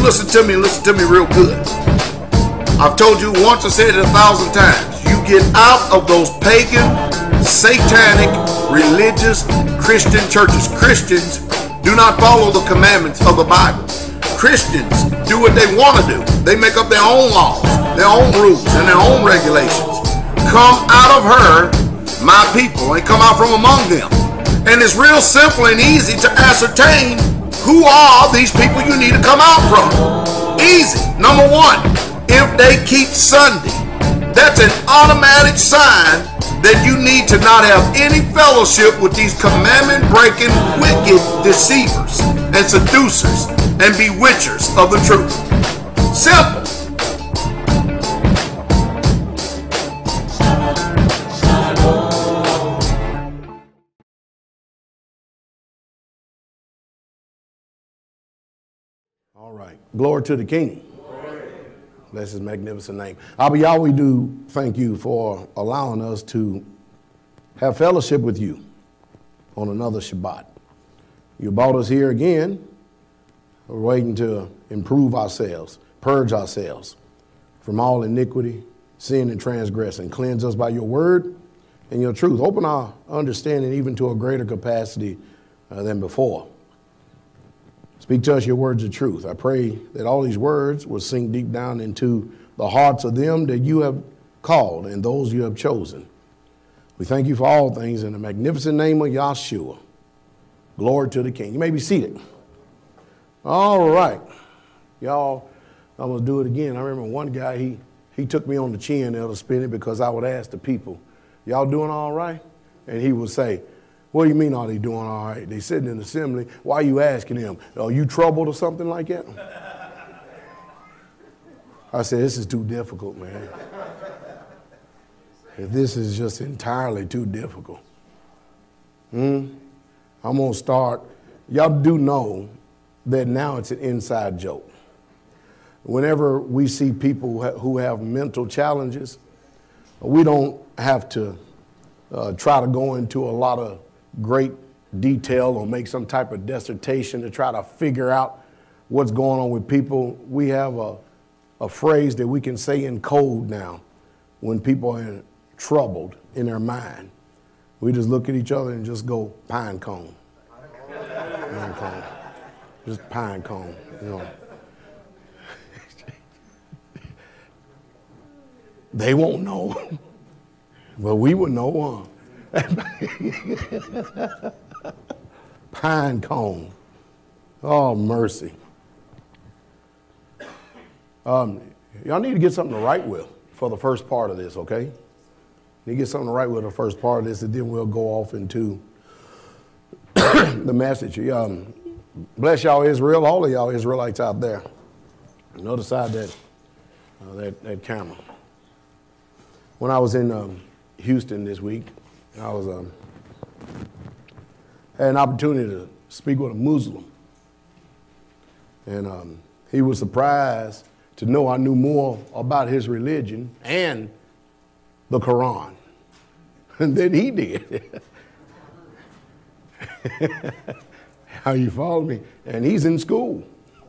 listen to me and listen to me real good. I've told you once, I said it 1,000 times. You get out of those pagan, satanic, religious, Christian churches. Christians do not follow the commandments of the Bible. Christians do what they want to do. They make up their own laws, their own rules, and their own regulations. Come out of her, my people, and come out from among them. And it's real simple and easy to ascertain who are these people you need to come out from. Easy. Number one, if they keep Sunday, that's an automatic sign that you need to not have any fellowship with these commandment-breaking, wicked deceivers and seducers and bewitchers of the truth. Simple. All right. Glory to the King. Bless his magnificent name. Abba Yahweh, we do thank you for allowing us to have fellowship with you on another Shabbat. You brought us here again. We're waiting to improve ourselves, purge ourselves from all iniquity, sin, and transgression. Cleanse us by your word and your truth. Open our understanding even to a greater capacity than before. Speak to us your words of truth. I pray that all these words will sink deep down into the hearts of them that you have called and those you have chosen. We thank you for all things in the magnificent name of Yahshua. Glory to the King. You may be seated. All right. Y'all, I'm going to do it again. I remember one guy, he took me on the chin, Elder Spinney, because I would ask the people, y'all doing all right? And he would say, what do you mean are they doing all right? They sitting in the assembly. Why are you asking them? Are you troubled or something like that? I said, this is too difficult, man. This is just entirely too difficult. I'm going to start. Y'all do know that now it's an inside joke. Whenever we see people who have mental challenges, we don't have to try to go into a lot of great detail or make some type of dissertation to try to figure out what's going on with people. We have a phrase that we can say in code now when people are troubled in their mind. We just look at each other and just go pine cone. Pine cone. Just pine cone, you know. They won't know, but we would know. Pine cone. Oh, mercy. Y'all need to get something to write with for the first part of this, okay? You need to get something to write with the first part of this, and then we'll go off into the message. Bless y'all Israel, all of y'all Israelites out there. On the other side of that camera. When I was in Houston this week, I was had an opportunity to speak with a Muslim. And he was surprised to know I knew more about his religion and the Quran than he did. How you follow me? And he's in school.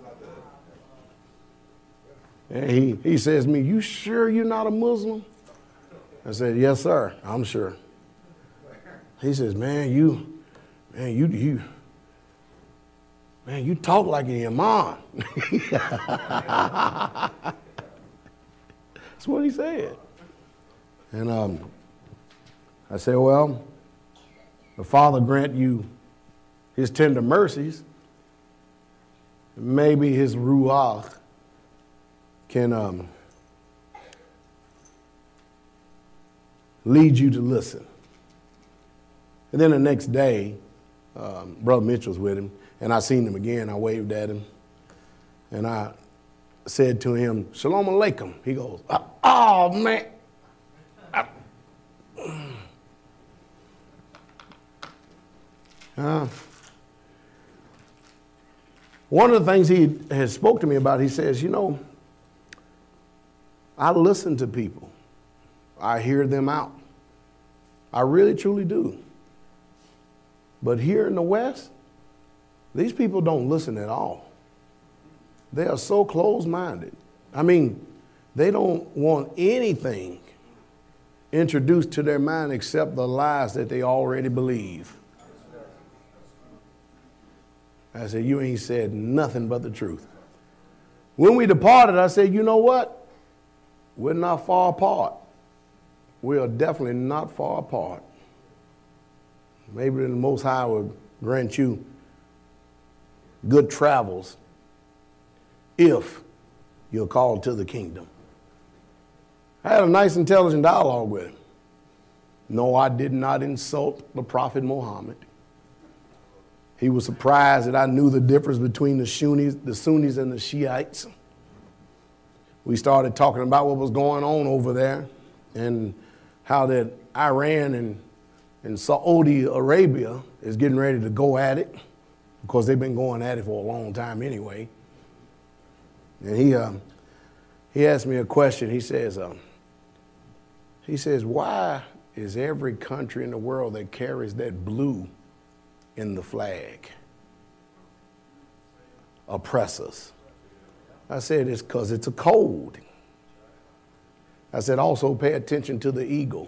And he says to me, you sure you're not a Muslim? I said, yes, sir, I'm sure. He says, man, you talk like an imam. That's what he said. And I said, well, the Father grant you his tender mercies. Maybe his ruach can lead you to listen. And then the next day, Brother Mitch was with him, and I seen him again. I waved at him, and I said to him, Shalom Aleichem. He goes, oh, man. One of the things he has spoke to me about, he says, you know, I listen to people. I hear them out. I really, truly do. But here in the West, these people don't listen at all. They are so closed-minded. I mean, they don't want anything introduced to their mind except the lies that they already believe. I said, you ain't said nothing but the truth. When we departed, I said, you know what? We're not far apart. We are definitely not far apart. Maybe the Most High will grant you good travels if you're called to the kingdom. I had a nice, intelligent dialogue with him. No, I did not insult the Prophet Muhammad. He was surprised that I knew the difference between the Sunnis and the Shiites. We started talking about what was going on over there and how that Iran and Saudi Arabia is getting ready to go at it because they've been going at it for a long time anyway. And he asked me a question. He says, why is every country in the world that carries that blue in the flag oppressors? I said, it's because it's a code. I said, also pay attention to the eagle.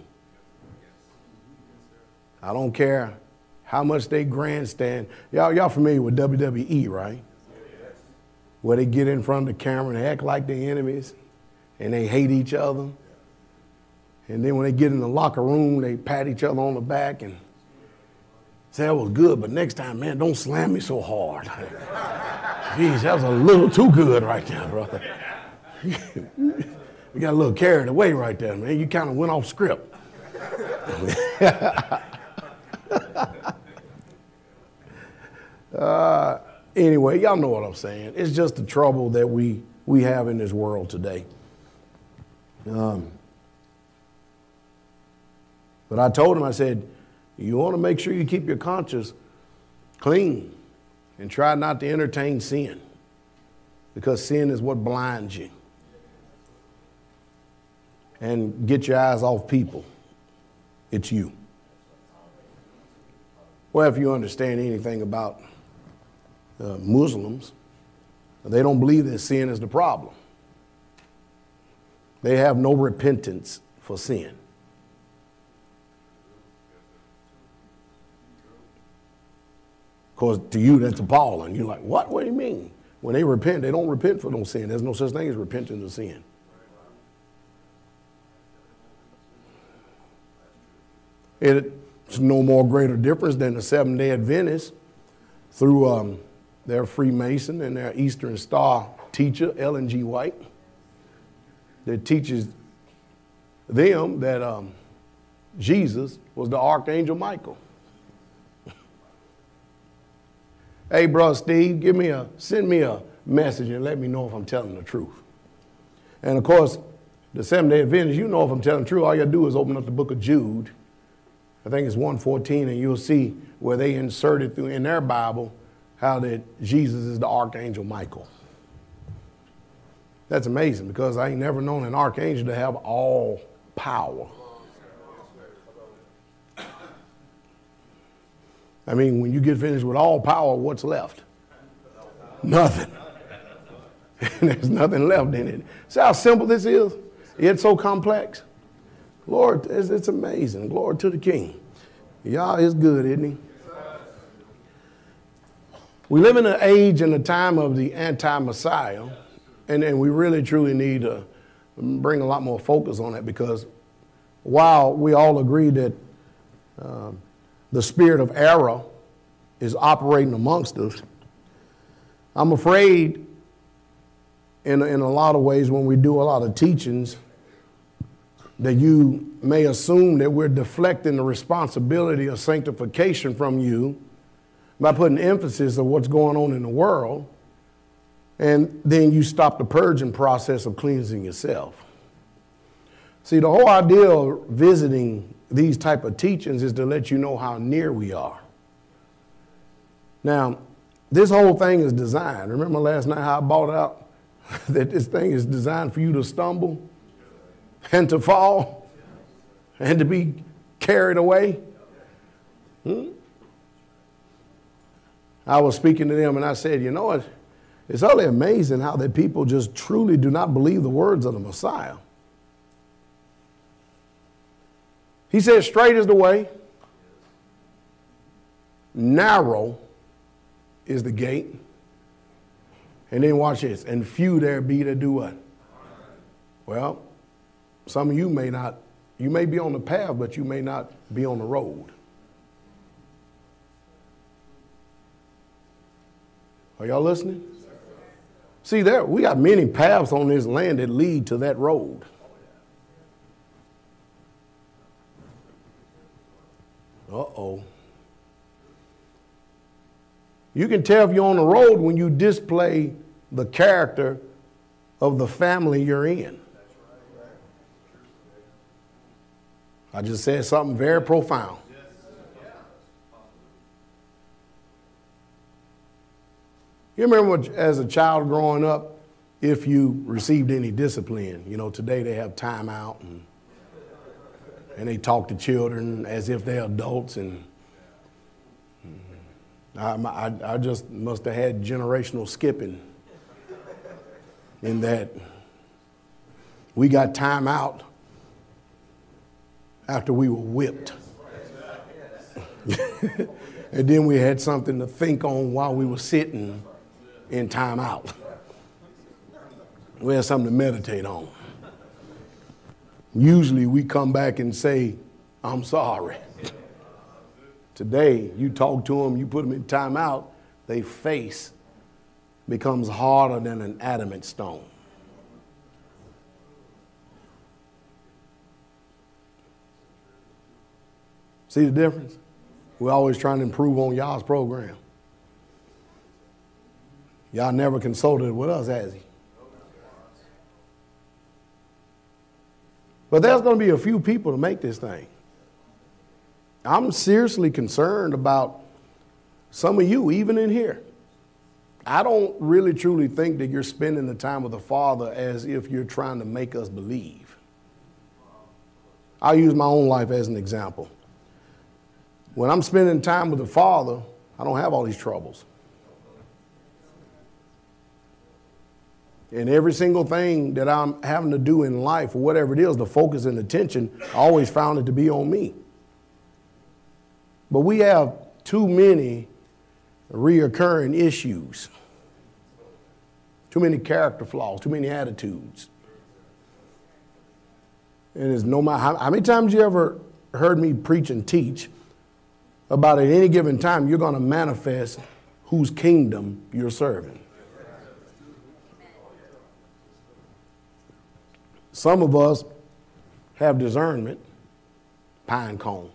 I don't care how much they grandstand. Y'all familiar with WWE, right? Where they get in front of the camera and act like they're enemies and they hate each other. And then when they get in the locker room, they pat each other on the back and say, that was good, but next time, man, don't slam me so hard. Jeez, that was a little too good right there, brother. You got a little carried away right there, man. You kind of went off script. Anyway, y'all know what I'm saying. It's just the trouble that we have in this world today. But I told him, I said, you want to make sure you keep your conscience clean and try not to entertain sin, because sin is what blinds you. And get your eyes off people. It's you. Well, if you understand anything about Muslims, they don't believe that sin is the problem. They have no repentance for sin. Because to you, that's appalling. You're like, what? What do you mean? When they repent, they don't repent for no sin. There's no such thing as repentance of sin. It's no more greater difference than the Seventh-day Adventists through their Freemason and their Eastern Star teacher, Ellen G. White, that teaches them that Jesus was the Archangel Michael. Hey, brother Steve, send me a message and let me know if I'm telling the truth. And of course, the Seventh-day Adventists, you know if I'm telling the truth, all you gotta do is open up the book of Jude. I think it's 1:14, and you'll see where they inserted through in their Bible how that Jesus is the Archangel Michael. That's amazing, because I ain't never known an archangel to have all power. I mean, when you get finished with all power, what's left? Nothing. There's nothing left in it. See how simple this is? It's so complex. Lord, it's amazing. Glory to the King. Y'all is good, isn't he? We live in an age and a time of the anti-Messiah, and we really, truly need to bring a lot more focus on it, because while we all agree that the spirit of error is operating amongst us, I'm afraid in a lot of ways when we do a lot of teachings that you may assume that we're deflecting the responsibility of sanctification from you by putting emphasis on what's going on in the world, and then you stop the purging process of cleansing yourself. See, the whole idea of visiting these type of teachings is to let you know how near we are. Now, this whole thing is designed. Remember last night how I brought out that this thing is designed for you to stumble and to fall and to be carried away? I was speaking to them and I said, you know what? It's utterly amazing how that people just truly do not believe the words of the Messiah. He said, straight is the way, narrow is the gate, and then watch this, and few there be that do what? Well, some of you may not, you may be on the path, but you may not be on the road. Are y'all listening? See, there we got many paths on this land that lead to that road. Uh-oh. You can tell if you're on the road when you display the character of the family you're in. I just said something very profound. You remember as a child growing up, if you received any discipline, you know, today they have time out and they talk to children as if they're adults, and I just must have had generational skipping in that we got time out after we were whipped. And then we had something to think on while we were sitting in time out. We had something to meditate on. Usually we come back and say, I'm sorry. Today, you talk to them, you put them in time out, their face becomes harder than an adamant stone. See the difference? We're always trying to improve on y'all's program. Y'all never consulted with us, has he? But there's going to be a few people to make this thing. I'm seriously concerned about some of you, even in here. I don't really truly think that you're spending the time with the Father as if you're trying to make us believe. I'll use my own life as an example. When I'm spending time with the Father, I don't have all these troubles. And every single thing that I'm having to do in life, or whatever it is, the focus and attention, I always found it to be on me. But we have too many reoccurring issues, too many character flaws, too many attitudes. And it's no matter how many times you ever heard me preach and teach about at any given time, you're going to manifest whose kingdom you're serving. Some of us have discernment, pine cone,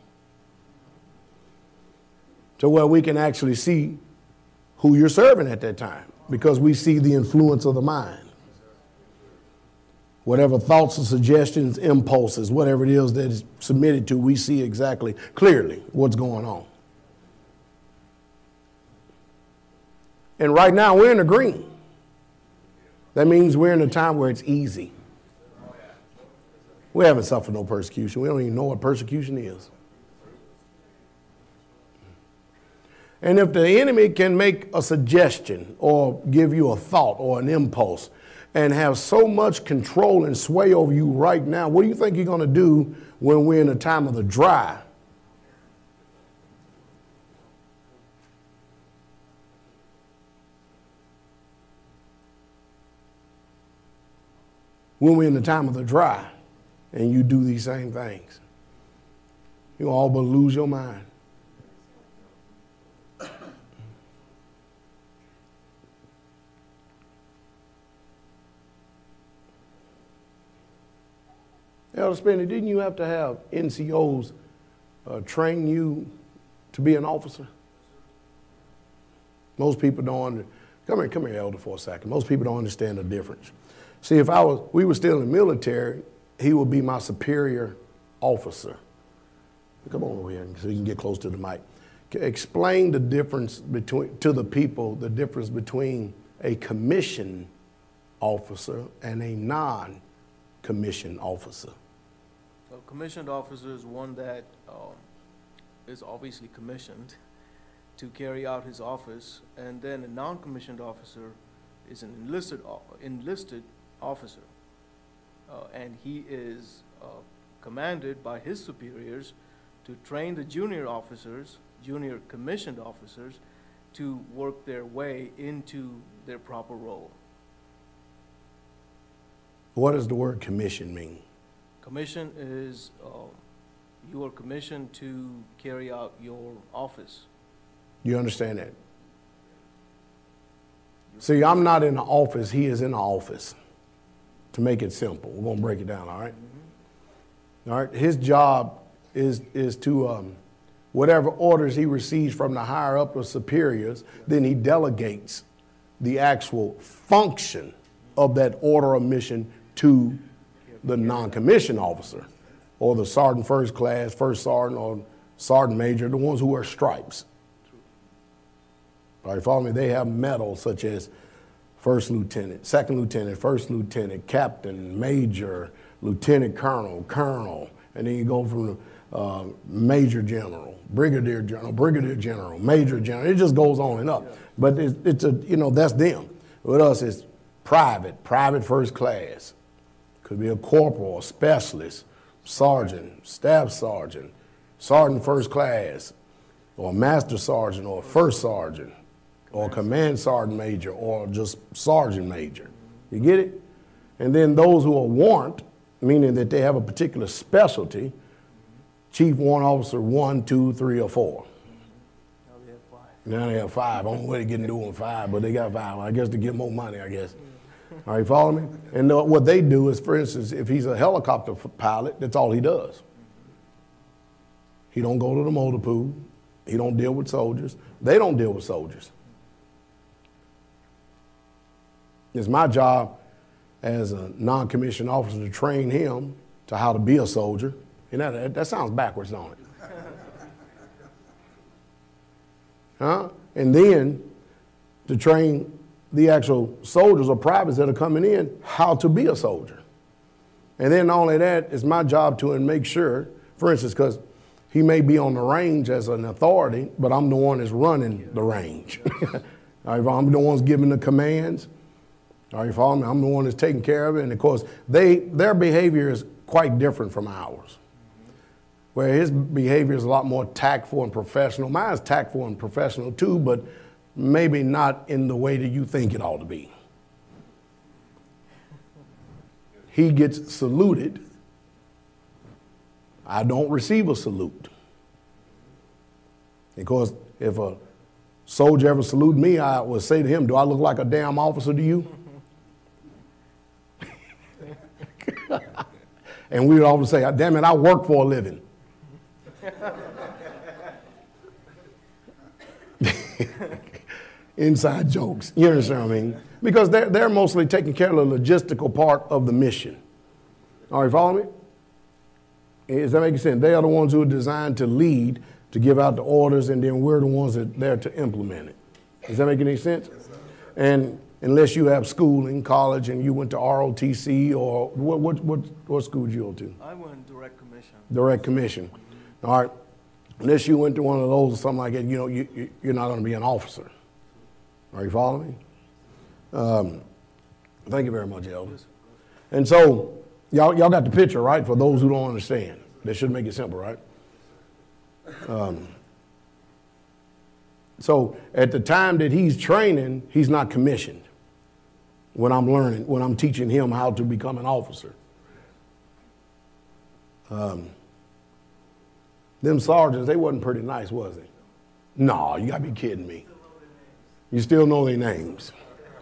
to where we can actually see who you're serving at that time, because we see the influence of the mind. Whatever thoughts or suggestions, impulses, whatever it is that is submitted to, we see exactly, clearly what's going on. And right now we're in the green. That means we're in a time where it's easy. We haven't suffered no persecution. We don't even know what persecution is. And if the enemy can make a suggestion or give you a thought or an impulse and have so much control and sway over you right now, what do you think you're going to do when we're in a time of the dry? When we're in the time of the dry and you do these same things, you'll all but lose your mind. Elder Spenny, didn't you have to have NCOs train you to be an officer? Most people don't come here, Elder, for a second. Most people don't understand the difference. See, if we were still in the military, he would be my superior officer. Come on over here so you can get close to the mic. Explain the difference to the people, the difference between a commissioned officer and a non-commissioned officer. A commissioned officer is one that is obviously commissioned to carry out his office, and then a non-commissioned officer is an enlisted officer, and he is commanded by his superiors to train the junior officers, junior commissioned officers, to work their way into their proper role. What does the word commission mean? Commission is, you are commissioned to carry out your office. You understand that? See, I'm not in the office, he is in the office. To make it simple, we're going to break it down, all right? All right, his job is to, whatever orders he receives from the higher up or superiors, then he delegates the actual function of that order or mission to the non-commissioned officer, or the sergeant first class, first sergeant, or sergeant major, the ones who wear stripes. All right, follow me? They have medals such as first lieutenant, second lieutenant, first lieutenant, captain, major, lieutenant colonel, colonel, and then you go from major general, brigadier general, major general. It just goes on and up. Yeah. But it's a, you know, that's them. With us, it's private first class. Could be a corporal, a specialist, sergeant, staff sergeant, sergeant first class, or a master sergeant, or a first sergeant, or a command sergeant major, or just sergeant major. You get it? And then those who are warrant, meaning that they have a particular specialty, chief warrant officer 1, 2, 3, or 4. Now they have 5. I don't know what they're getting doing 5, but they got 5. I guess to get more money, I guess. All right, follow me? And what they do is, for instance, if he's a helicopter pilot, that's all he does. He don't go to the motor pool. He don't deal with soldiers. They don't deal with soldiers. It's my job as a non-commissioned officer to train him to how to be a soldier. You know, that sounds backwards, don't it? Huh? And then to train the actual soldiers or privates that are coming in how to be a soldier. And then not only that, it's my job to make sure, for instance, because he may be on the range as an authority, but I'm the one that's running the range. I'm the one that's giving the commands. Are you following me? I'm the one that's taking care of it. And of course, their behavior is quite different from ours. Where his behavior is a lot more tactful and professional. Mine's tactful and professional too, but maybe not in the way that you think it ought to be. He gets saluted. I don't receive a salute. Because if a soldier ever saluted me, I would say to him, do I look like a damn officer to you? And we would always say, damn it, I work for a living. Inside jokes, you understand what I mean? Because they're mostly taking care of the logistical part of the mission. All right, follow me? Does that make sense? They are the ones who are designed to lead, to give out the orders, and then we're the ones that are there to implement it. Does that make any sense? And unless you have schooling, college, and you went to ROTC, or what school did you go to? I went direct commission. Direct commission. All right. Unless you went to one of those or something like that, you know, you're not going to be an officer. Are you following me? Thank you very much, Elvis. And so, y'all got the picture, right? For those who don't understand. That should make it simple, right? So, at the time that he's training, he's not commissioned. When I'm teaching him how to become an officer. Them sergeants, they wasn't pretty nice, was they? No, you gotta be kidding me. You still know their names.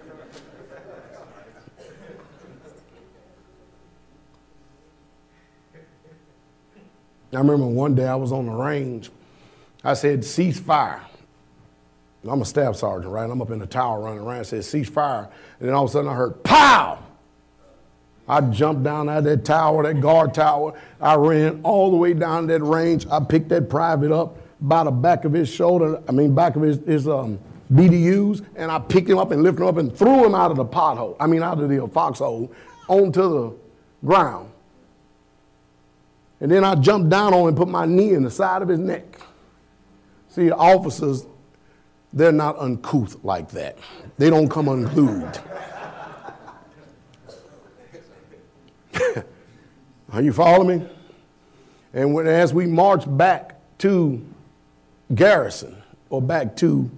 I remember one day I was on the range. I said, cease fire. I'm a staff sergeant, right? I'm up in the tower running around. I said, cease fire. And then all of a sudden I heard, pow! I jumped down out of that tower, that guard tower. I ran all the way down that range. I picked that private up by the back of his shoulder, back of his BDUs, and I picked him up and lifted him up and threw him out of the pothole, out of the foxhole, onto the ground. And then I jumped down on him and put my knee in the side of his neck. See, officers, They're not uncouth like that. They don't come unglued. Are you following me? And as we march back to Garrison, or back to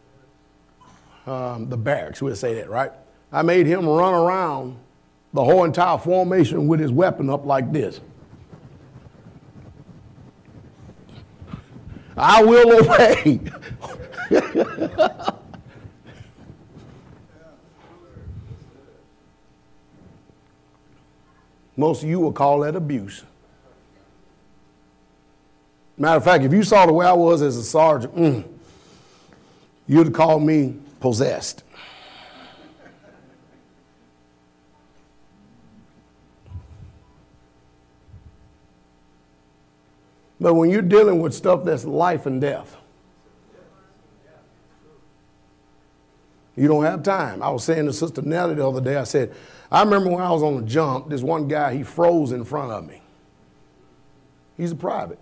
the barracks, we'll say that, right? I made him run around the whole entire formation with his weapon up like this. I will obey. Most of you will call that abuse. Matter of fact, if you saw the way I was as a sergeant, you'd call me possessed. But when you're dealing with stuff that's life and death, you don't have time. I was saying to Sister Nellie the other day, I said, I remember when I was on the jump, this one guy, he froze in front of me. He's a private.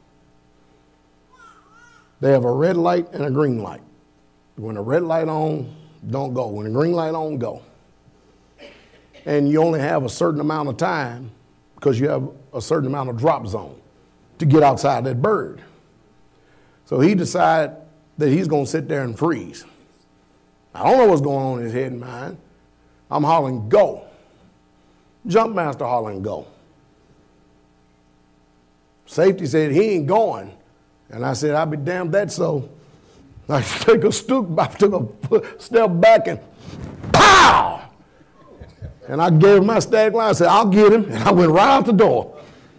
They have a red light and a green light. When the red light on, don't go. When the green light on, go. And you only have a certain amount of time because you have a certain amount of drop zone to get outside that bird. So he decided that he's going to sit there and freeze. I don't know what's going on in his head and mind. I'm hollering, go. Jump master hollering, go. Safety said, he ain't going. And I said, I'll be damned that so. I took a step back and pow! And I gave him my stag line. I said, I'll get him. And I went right out the door.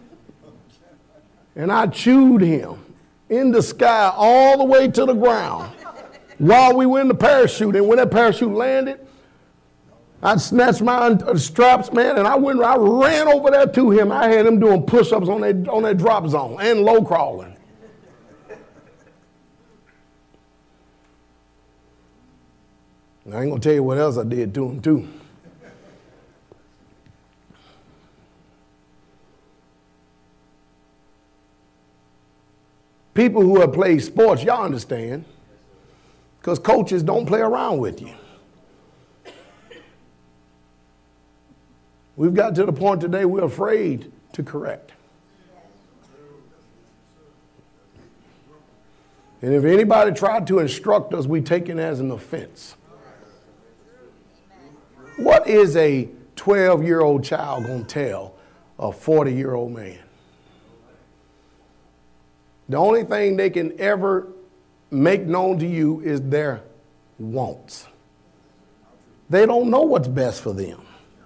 And I chewed him in the sky all the way to the ground while we were in the parachute. And when that parachute landed, I snatched my straps, man, and I ran over there to him. I had him doing push-ups on that drop zone and low crawling. I ain't gonna tell you what else I did to him too. People who have played sports, y'all understand, because coaches don't play around with you. We've got to the point today we're afraid to correct. And if anybody tried to instruct us, we take it as an offense. What is a 12-year-old child going to tell a 40-year-old man? The only thing they can ever make known to you is their wants. They don't know what's best for them.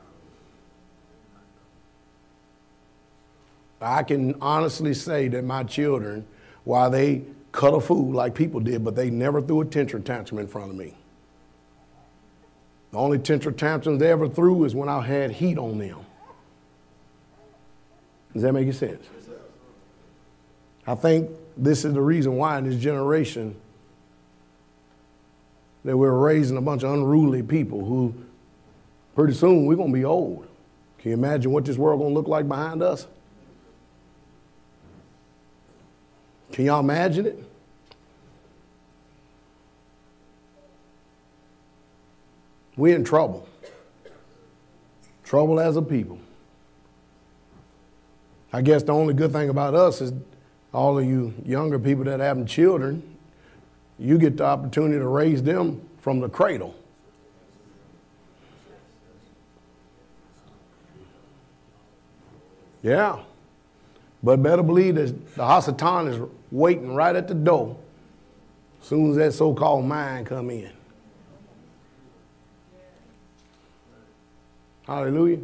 I can honestly say that my children, while they cut a fool like people did, but they never threw a tantrum in front of me. The only tantrums they ever threw is when I had heat on them. Does that make sense? I think this is the reason why in this generation that we're raising a bunch of unruly people who pretty soon we're going to be old. Can you imagine what this world going to look like behind us? Can y'all imagine it? We're in trouble. Trouble as a people. I guess the only good thing about us is all of you younger people that having children, you get the opportunity to raise them from the cradle. Yeah. But better believe that the Hasatan is waiting right at the door as soon as that so-called mind come in. Hallelujah.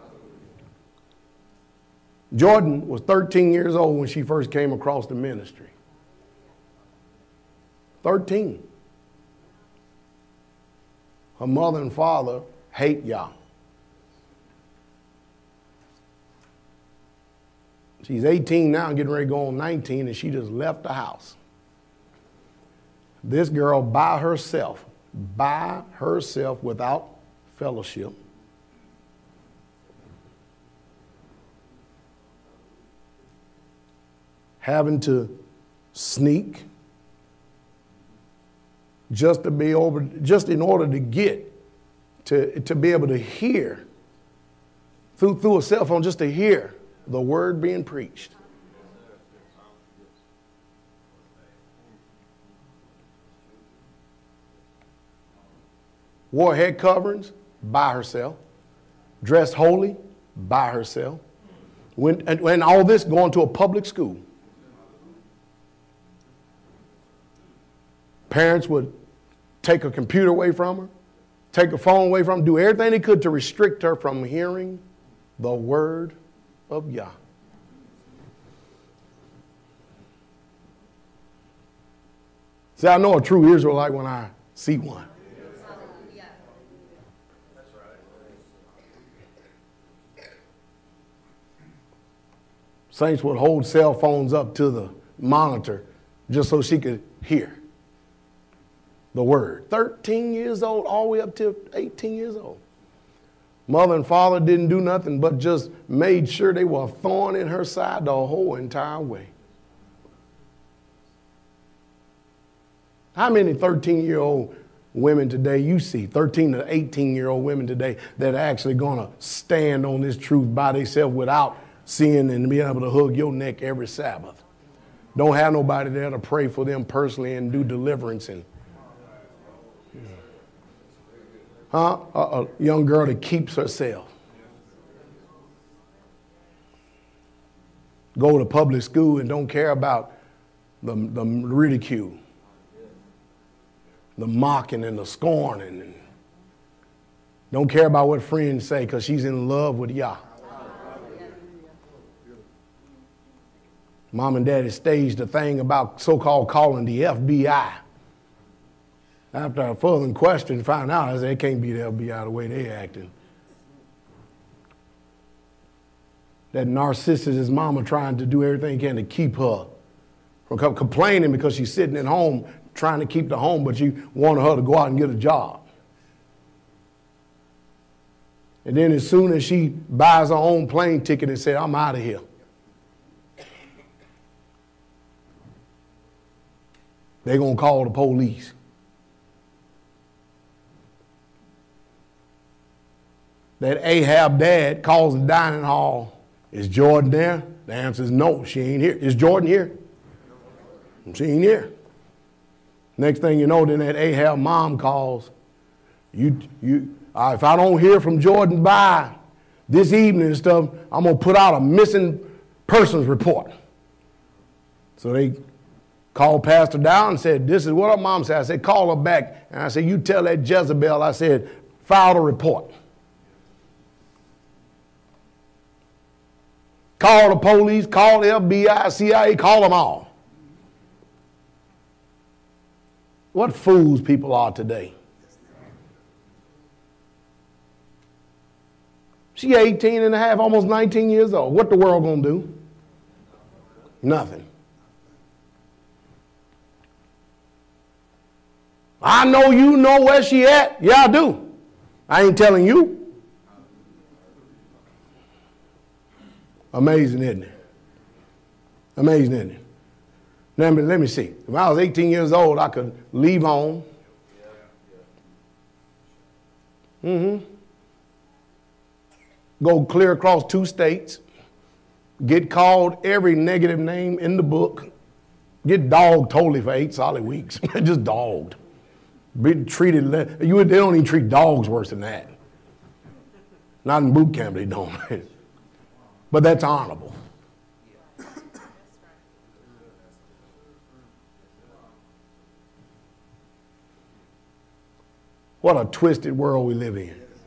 Jordan was 13 years old when she first came across the ministry. 13. Her mother and father hate Yah. She's 18 now, getting ready to go on 19, and she just left the house. This girl by herself without fellowship, having to sneak, just in order to get, to be able to hear, through a cell phone, just to hear the word being preached. Wore head coverings by herself, dressed holy by herself, when all this going to a public school. Parents would take a computer away from her, take a phone away from her, do everything they could to restrict her from hearing the word of Yah. See, I know a true Israelite when I see one. Saints would hold cell phones up to the monitor just so she could hear the word. 13 years old, all the way up to 18 years old. Mother and father didn't do nothing but just made sure they were a thorn in her side the whole entire way. How many 13-year-old women today you see, 13 to 18-year-old women today, that are actually going to stand on this truth by themselves without seeing and being able to hug your neck every Sabbath? Don't have nobody there to pray for them personally and do deliverance. And a young girl that keeps herself. Go to public school and don't care about the ridicule, the mocking and the scorning. And don't care about what friends say because she's in love with Yah. Mom and daddy staged a thing about so-called calling the FBI. After a further question, found out, I said, it can't be the FBI the way they're acting. That narcissist mama trying to do everything can to keep her from complaining because she's sitting at home trying to keep the home, but you wanted her to go out and get a job. And then as soon as she buys her own plane ticket and says, I'm out of here, they're going to call the police. That Ahab dad calls the dining hall. Is Jordan there? The answer is no, she ain't here. Is Jordan here? She ain't here. Next thing you know, then that Ahab mom calls. If I don't hear from Jordan by this evening and stuff, I'm going to put out a missing persons report. So they called Pastor down and said, this is what our mom said. I said, call her back. And I said, you tell that Jezebel, I said, file a report. Call the police, call the FBI, CIA, call them all. What fools people are today. She 18 and a half, almost 19 years old. What the world gonna do? Nothing. I know you know where she at. Yeah, I do. I ain't telling you. Amazing, isn't it? Amazing, isn't it? Now, let me see. If I was 18 years old, I could leave home. Go clear across 2 states. Get called every negative name in the book. Get dogged totally for 8 solid weeks. Just dogged. Be treated, they don't even treat dogs worse than that. Not in boot camp, they don't. But that's honorable. What a twisted world we live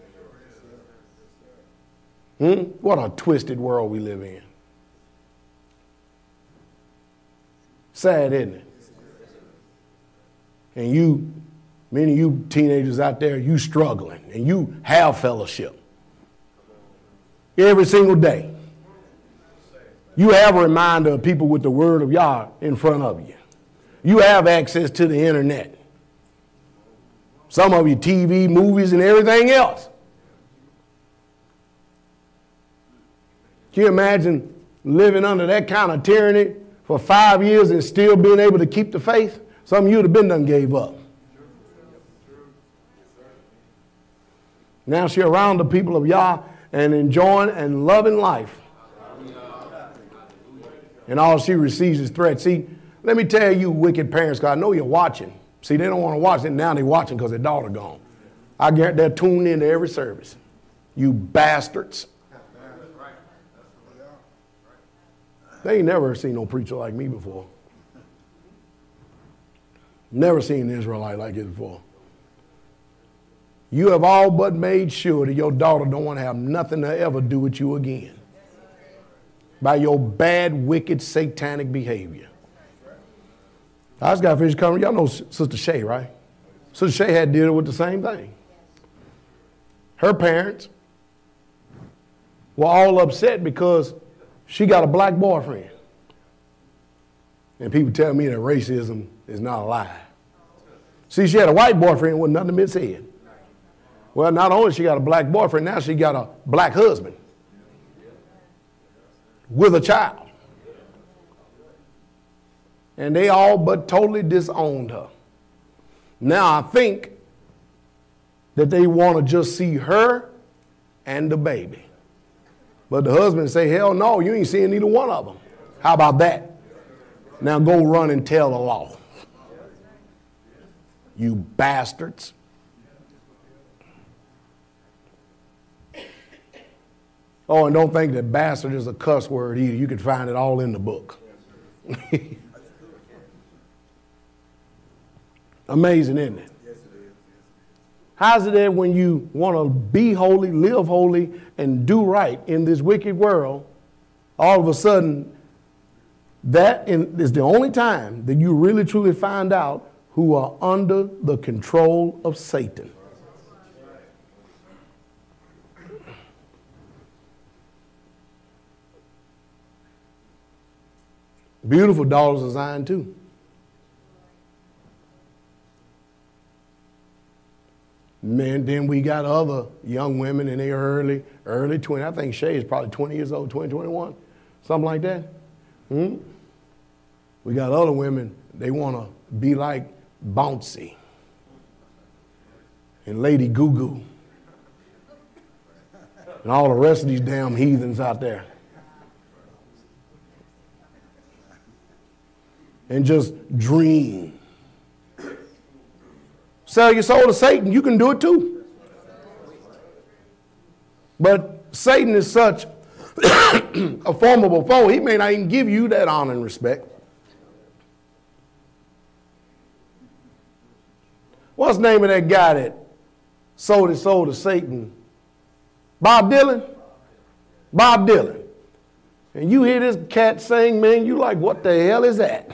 in. What a twisted world we live in. Sad, isn't it? And many of you teenagers out there, you struggling, and you have fellowship every single day. You have a reminder of people with the word of Yah in front of you. You have access to the internet. Some of you TV, movies, and everything else. Can you imagine living under that kind of tyranny for 5 years and still being able to keep the faith? Some of you would have been done gave up. Now she's around the people of Yah and enjoying and loving life. And all she receives is threats. See, let me tell you, wicked parents, because I know you're watching. See, they don't want to watch it. Now they're watching because their daughter gone. I guarantee they're tuned into every service. You bastards. They ain't never seen no preacher like me before. Never seen an Israelite like this before. You have all but made sure that your daughter don't want to have nothing to ever do with you again by your bad, wicked, satanic behavior. I just got finished coming. Y'all know Sister Shay, right? Sister Shay had to deal with the same thing. Her parents were all upset because she got a black boyfriend. And people tell me that racism is not a lie. See, she had a white boyfriend with nothing to be said. Well, not only she got a black boyfriend, now she got a black husband with a child. And they all but totally disowned her. Now I think that they want to just see her and the baby. But the husband say, hell no, you ain't seeing neither one of them. How about that? Now go run and tell the law. You bastards. Oh, and don't think that bastard is a cuss word either. You can find it all in the book. Amazing, isn't it? How's it that when you want to be holy, live holy, and do right in this wicked world, all of a sudden, that is the only time that you really truly find out who are under the control of Satan. Beautiful daughters of Zion too. Man, then we got other young women in their early 20s. I think Shay is probably 20 years old, 20, 21, something like that. We got other women, they want to be like Bouncy and Lady Goo Goo and all the rest of these damn heathens out there. And just dream. Sell your soul to Satan, you can do it too. But Satan is such a formidable foe, he may not even give you that honor and respect. What's the name of that guy that sold his soul to Satan? Bob Dylan? Bob Dylan. And you hear this cat sing, man, you like, what the hell is that?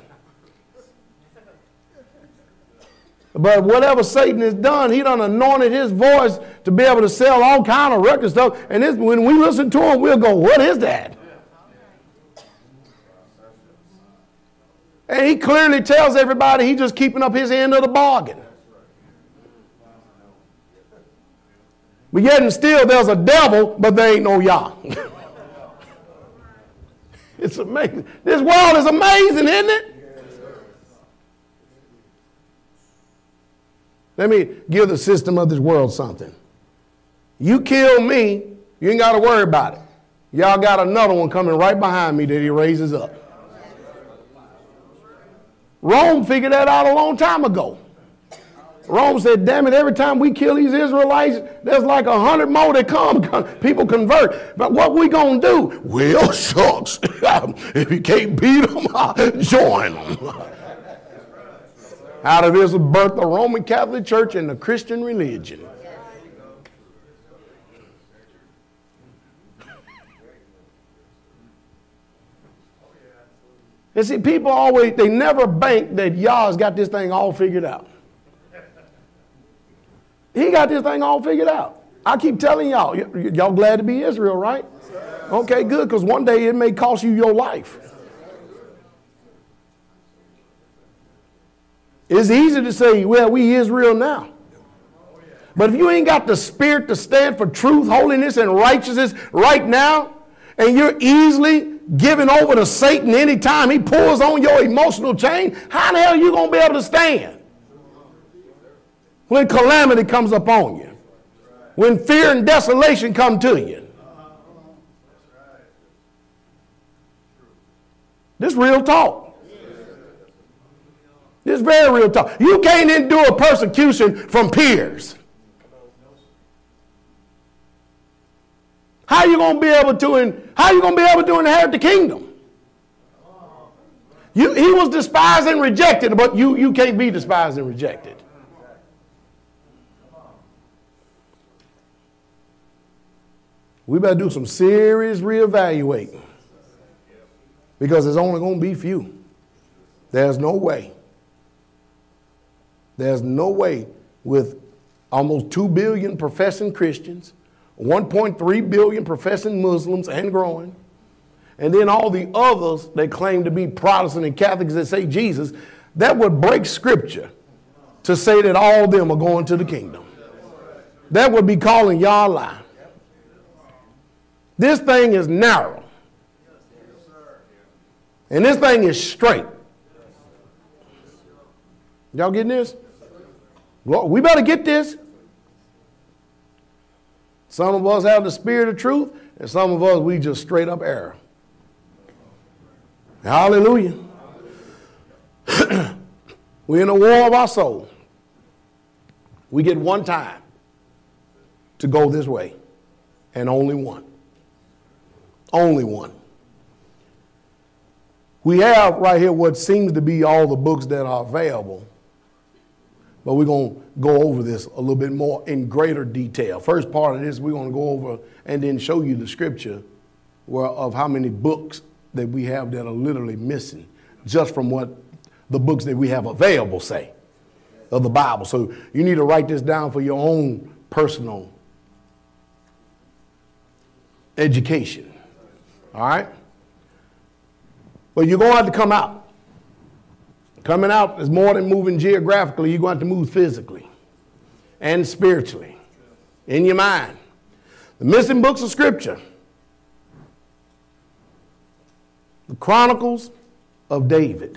But whatever Satan has done, he done anointed his voice to be able to sell all kind of record stuff. And this, when we listen to him, we'll go, what is that? And he clearly tells everybody he's just keeping up his end of the bargain. But yet and still there's a devil, but there ain't no Yah. It's amazing. This world is amazing, isn't it? Let me give the system of this world something. You kill me, you ain't got to worry about it. Y'all got another one coming right behind me that he raises up. Rome figured that out a long time ago. Rome said, damn it, every time we kill these Israelites, there's like 100 more that come, people convert. But what we going to do? Well, shucks, if you can't beat them, join them. Out of this was birthed the Roman Catholic Church and the Christian religion. And see, people always, they never bank that Yah's got this thing all figured out. He got this thing all figured out. I keep telling y'all, y'all glad to be Israel, right? Okay, good, because one day it may cost you your life. It's easy to say, well, we Israel now. But if you ain't got the spirit to stand for truth, holiness, and righteousness right now, and you're easily given over to Satan anytime he pulls on your emotional chain, how the hell are you going to be able to stand when calamity comes upon you? when fear and desolation come to you. This real talk. This very real talk. You can't endure persecution from peers. How you going to be able to inherit the kingdom? He was despised and rejected, but you can't be despised and rejected. We better do some serious reevaluating, because there's only going to be few. There's no way. There's no way with almost 2 billion professing Christians, 1.3 billion professing Muslims and growing, and then all the others that claim to be Protestant and Catholics that say Jesus, that would break Scripture to say that all of them are going to the kingdom. That would be calling y'all a lie. This thing is narrow. And this thing is straight. Y'all getting this? We better get this. Some of us have the spirit of truth, and some of us, we just straight up error. Hallelujah. We're in a war of our soul. We get one time to go this way, and only one. Only one. We have right here what seems to be all the books that are available, but we're going to go over this a little bit more in greater detail. First part of this, we're going to go over and then show you the scripture of how many books that we have that are literally missing just from what the books that we have available say of the Bible. So you need to write this down for your own personal education. All right? But you're going to have to come out. Coming out is more than moving geographically. You're going to have to move physically and spiritually in your mind. The missing books of Scripture. The Chronicles of David.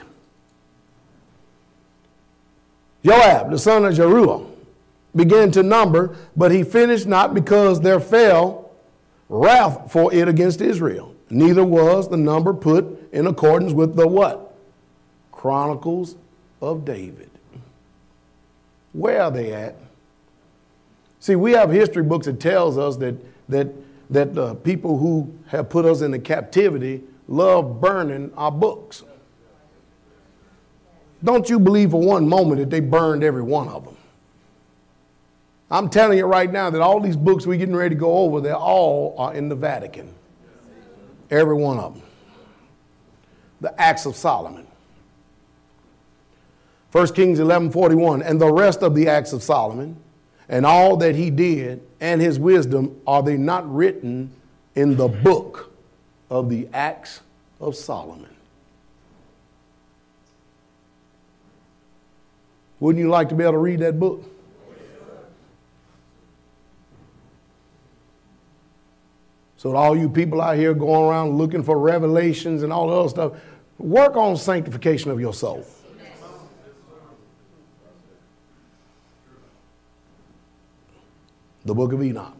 Joab, the son of Zeruiah, began to number, but he finished not, because there fell wrath for it against Israel. Neither was the number put in accordance with the what? Chronicles of David. Where are they at? See, we have history books that tells us that the people who have put us into captivity love burning our books. Don't you believe for one moment that they burned every one of them. I'm telling you right now that all these books we're getting ready to go over, they all are in the Vatican. Every one of them. The Acts of Solomon. 1 Kings 11:41, and the rest of the Acts of Solomon, and all that he did, and his wisdom, are they not written in the book of the Acts of Solomon? Wouldn't you like to be able to read that book? So all you people out here going around looking for revelations and all the other stuff, work on sanctification of your soul. The book of Enoch.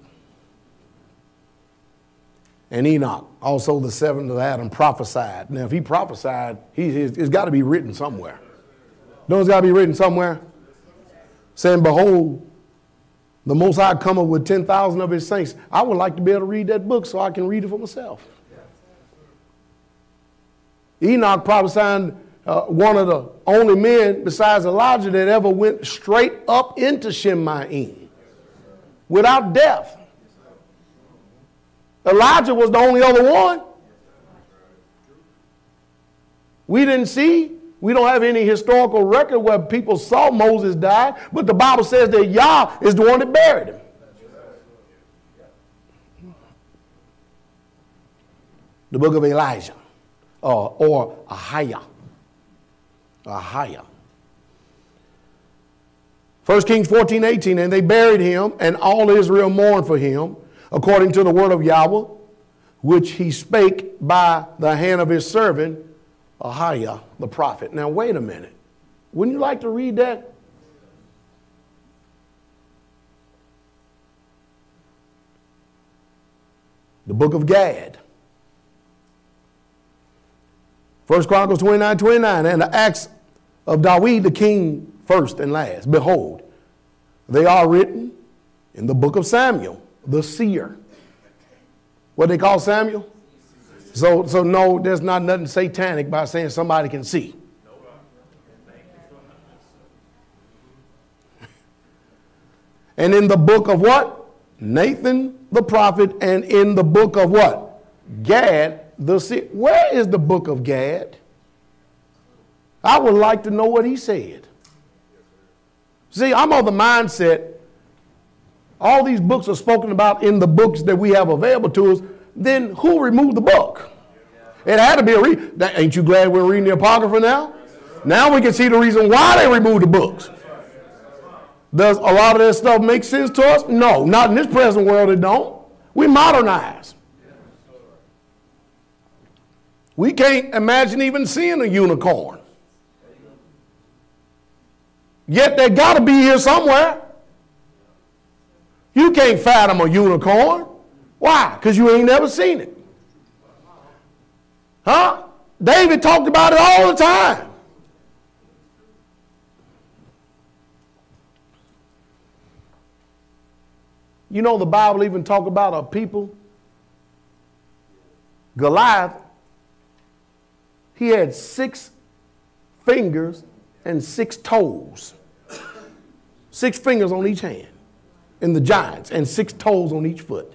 And Enoch, also the seventh of Adam, prophesied. Now, if he prophesied, it's got to be written somewhere. No, it's got to be written somewhere. Saying, behold, the Most High cometh with 10,000 of his saints. I would like to be able to read that book so I can read it for myself. Enoch prophesying one of the only men besides Elijah that ever went straight up into Shemaim without death. Elijah was the only other one. We don't have any historical record where people saw Moses die, but the Bible says that Yah is the one that buried him. The book of Elijah, or Ahiah. Ahiah. 1 Kings 14:18, and they buried him, and all Israel mourned for him, according to the word of Yahweh, which he spake by the hand of his servant, Ahiah, the prophet. Now, wait a minute. Wouldn't you like to read that? The book of Gad. 1 Chronicles 29:29, and the acts of Dawid the king first and last. Behold, they are written in the book of Samuel, the seer. What they call Samuel? So no, there's not nothing satanic by saying somebody can see. And in the book of what? Nathan the prophet, and in the book of what? Gad the seer. Where is the book of Gad? I would like to know what he said. See, I'm of the mindset, all these books are spoken about in the books that we have available to us. Then who removed the book? It had to be a reason. Ain't you glad we're reading the Apocrypha now? Now we can see the reason why they removed the books. Does a lot of this stuff make sense to us? No, not in this present world it don't. We modernize. We can't imagine even seeing a unicorn. Yet they got to be here somewhere. You can't fathom a unicorn. Why? Because you ain't never seen it. Huh? David talked about it all the time. You know, the Bible even talk about a people, Goliath, he had 6 fingers and 6 toes. 6 fingers on each hand in the giants and 6 toes on each foot.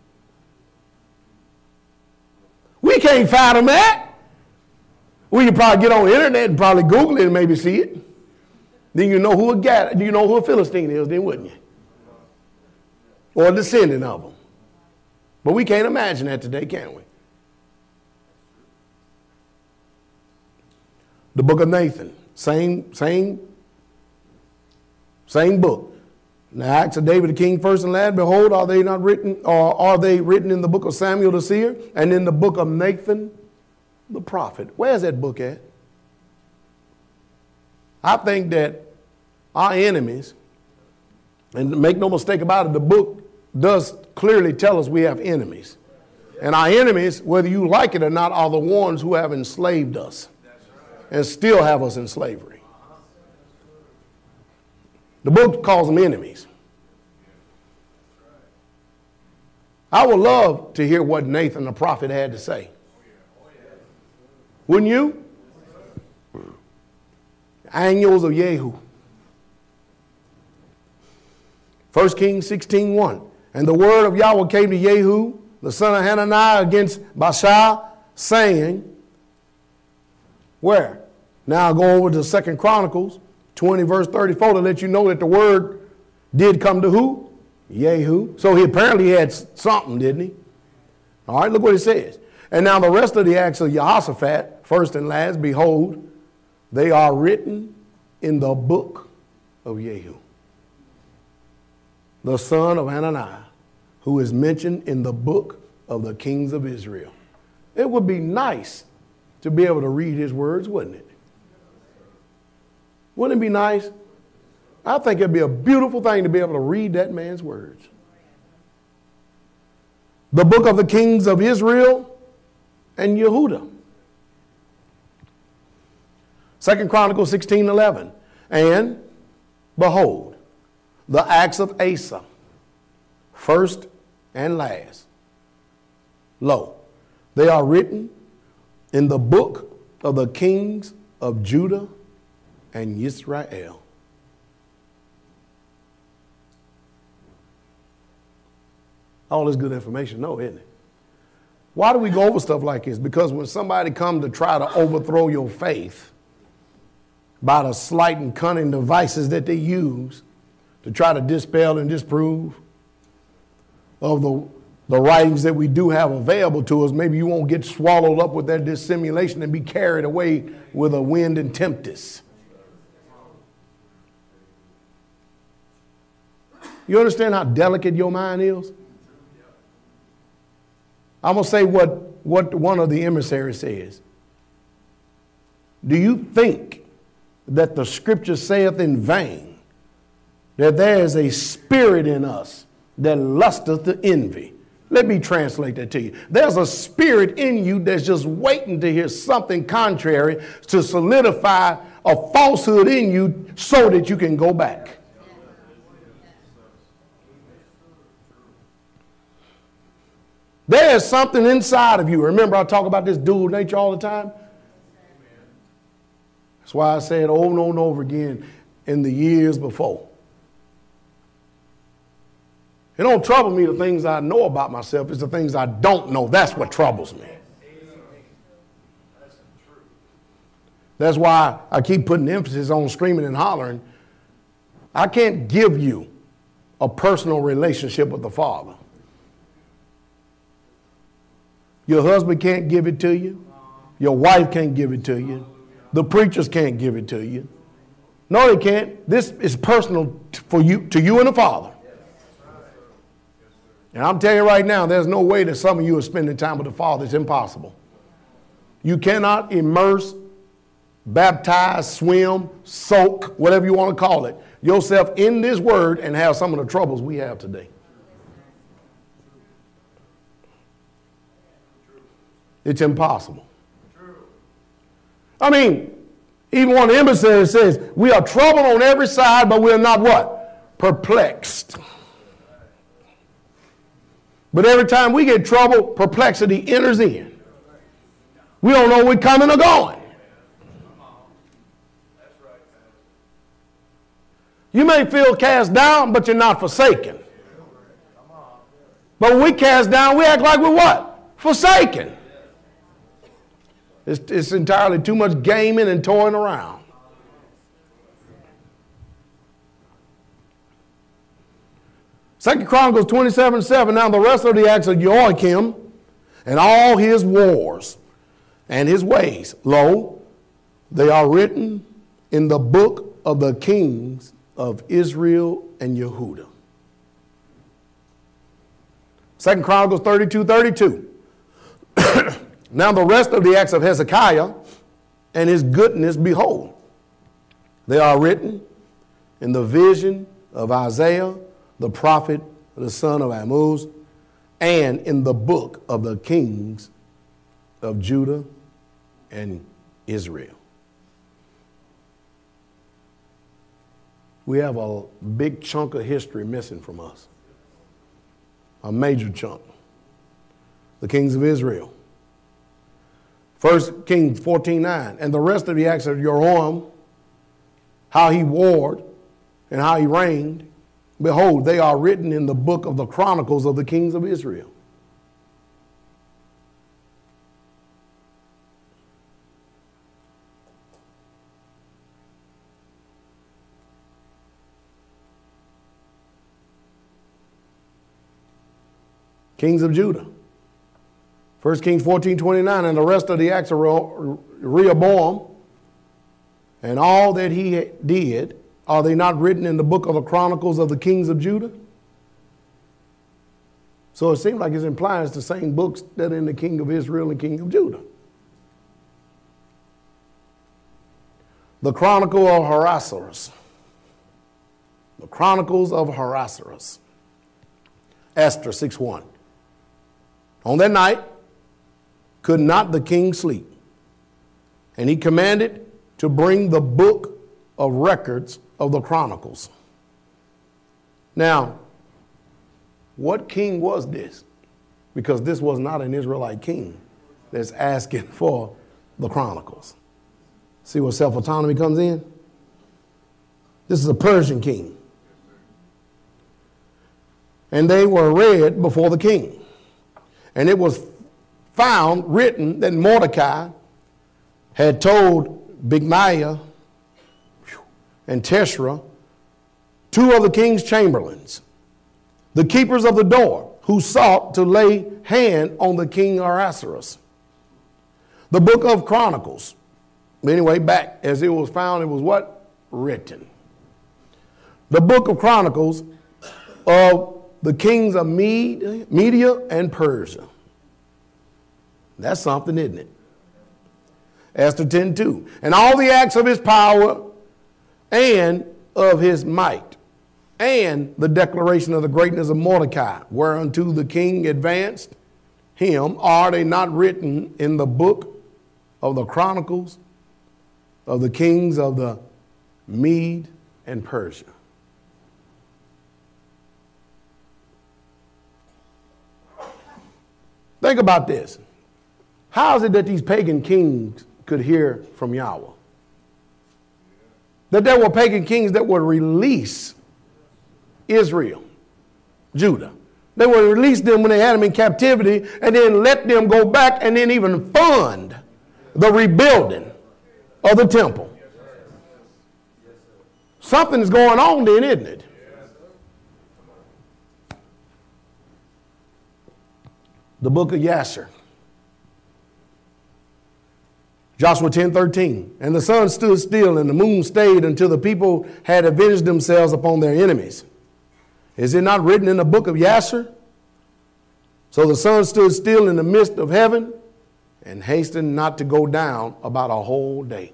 We can't fathom that. We can probably get on the internet and probably Google it and maybe see it. Then you know who a Philistine is, then wouldn't you? Or a descendant of them. But we can't imagine that today, can we? The book of Nathan, same book. The acts of David the king first and last, behold, are they not written, or are they written in the book of Samuel the seer, and in the book of Nathan the prophet? Where's that book at? I think that our enemies, and make no mistake about it, the book does clearly tell us we have enemies. And our enemies, whether you like it or not, are the ones who have enslaved us and still have us in slavery. The book calls them enemies. I would love to hear what Nathan the prophet had to say. Wouldn't you? Annuals of Jehu. 1 Kings 16:1. And the word of Yahweh came to Jehu, the son of Hananiah, against Baasha, saying, where? Now I'll go over to 2 Chronicles 20 verse 34 to let you know that the word did come to who? Jehu. So he apparently had something, didn't he? All right, look what it says. And now the rest of the acts of Jehoshaphat, first and last, behold, they are written in the book of Jehu, the son of Hananiah, who is mentioned in the book of the kings of Israel. It would be nice to be able to read his words, wouldn't it? Wouldn't it be nice? I think it'd be a beautiful thing to be able to read that man's words. The book of the kings of Israel and Yehuda. 2 Chronicles 16:11. And behold, the acts of Asa, first and last. Lo, they are written in the book of the kings of Judah and Israel. All this good information, no, isn't it? Why do we go over stuff like this? Because when somebody comes to try to overthrow your faith by the slight and cunning devices that they use to try to dispel and disprove of the writings that we do have available to us, maybe you won't get swallowed up with that dissimulation and be carried away with a wind and tempest. You understand how delicate your mind is? I'm going to say what one of the emissaries says. Do you think that the scripture saith in vain that there is a spirit in us that lusteth to envy, Let me translate that to you. There's a spirit in you that's just waiting to hear something contrary to solidify a falsehood in you so that you can go back. There's something inside of you. Remember, I talk about this dual nature all the time? That's why I said over and over again in the years before. It don't trouble me the things I know about myself. It's the things I don't know. That's what troubles me. That's why I keep putting emphasis on screaming and hollering. I can't give you a personal relationship with the Father. Your husband can't give it to you. Your wife can't give it to you. The preachers can't give it to you. No, they can't. This is personal for you, to you and the Father. And I'm telling you right now, there's no way that some of you are spending time with the Father. It's impossible. You cannot immerse, baptize, swim, soak, whatever you want to call it, yourself in this word and have some of the troubles we have today. It's impossible. I mean, even one of the emissaries says, we are troubled on every side, but we are not what? Perplexed. But every time we get trouble, perplexity enters in. We don't know we're coming or going. You may feel cast down, but you're not forsaken. But when we cast down, we act like we're what? Forsaken. It's entirely too much gaming and toying around. Second Chronicles 27:7. Now the rest of the acts of Jehoiakim and all his wars and his ways, lo, they are written in the book of the kings of Israel and Yehudah. Second Chronicles 32:32. Now the rest of the acts of Hezekiah and his goodness, behold, they are written in the vision of Isaiah, the prophet, the son of Amoz, and in the book of the kings of Judah and Israel. We have a big chunk of history missing from us. A major chunk. The kings of Israel. 1 Kings 14:9. And the rest of the acts of Jehoram, how he warred and how he reigned, behold, they are written in the book of the Chronicles of the kings of Israel. Kings of Judah. 1 Kings 14:29, and the rest of the acts of Rehoboam and all that he did, are they not written in the book of the Chronicles of the kings of Judah? So it seems like it's implying it's the same books that are in the king of Israel and king of Judah. The Chronicle of Ahasuerus. The Chronicles of Ahasuerus. Esther 6:1. On that night, could not the king sleep? And he commanded to bring the book of records of the Chronicles. Now, what king was this? Because this was not an Israelite king that's asking for the Chronicles. See where self-autonomy comes in? This is a Persian king. And they were read before the king. And it was found written that Mordecai had told Bigmaiah and Teshra, two of the king's chamberlains, the keepers of the door, who sought to lay hand on the king Ahasuerus. The book of Chronicles, anyway, back as it was found, it was what? Written. The book of Chronicles of the kings of Media and Persia. That's something, isn't it? Esther 10:2. And all the acts of his power and of his might, and the declaration of the greatness of Mordecai, whereunto the king advanced him, are they not written in the book of the chronicles of the kings of the Mede and Persia? Think about this. How is it that these pagan kings could hear from Yahweh? That there were pagan kings that would release Israel, Judah. They would release them when they had them in captivity and then let them go back and then even fund the rebuilding of the temple. Something's going on then, isn't it? The book of Yasher. Joshua 10:13. And the sun stood still and the moon stayed until the people had avenged themselves upon their enemies. Is it not written in the book of Yasher? So the sun stood still in the midst of heaven and hastened not to go down about a whole day.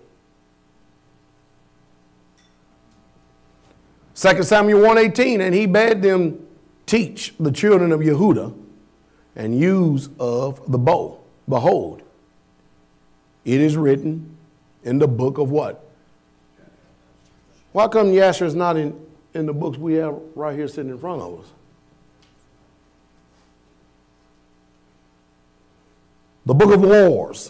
2 Samuel 1:18. And he bade them teach the children of Yehudah and use of the bow. Behold, it is written in the book of what? Why come Yasher is not in the books we have right here sitting in front of us? The book of wars.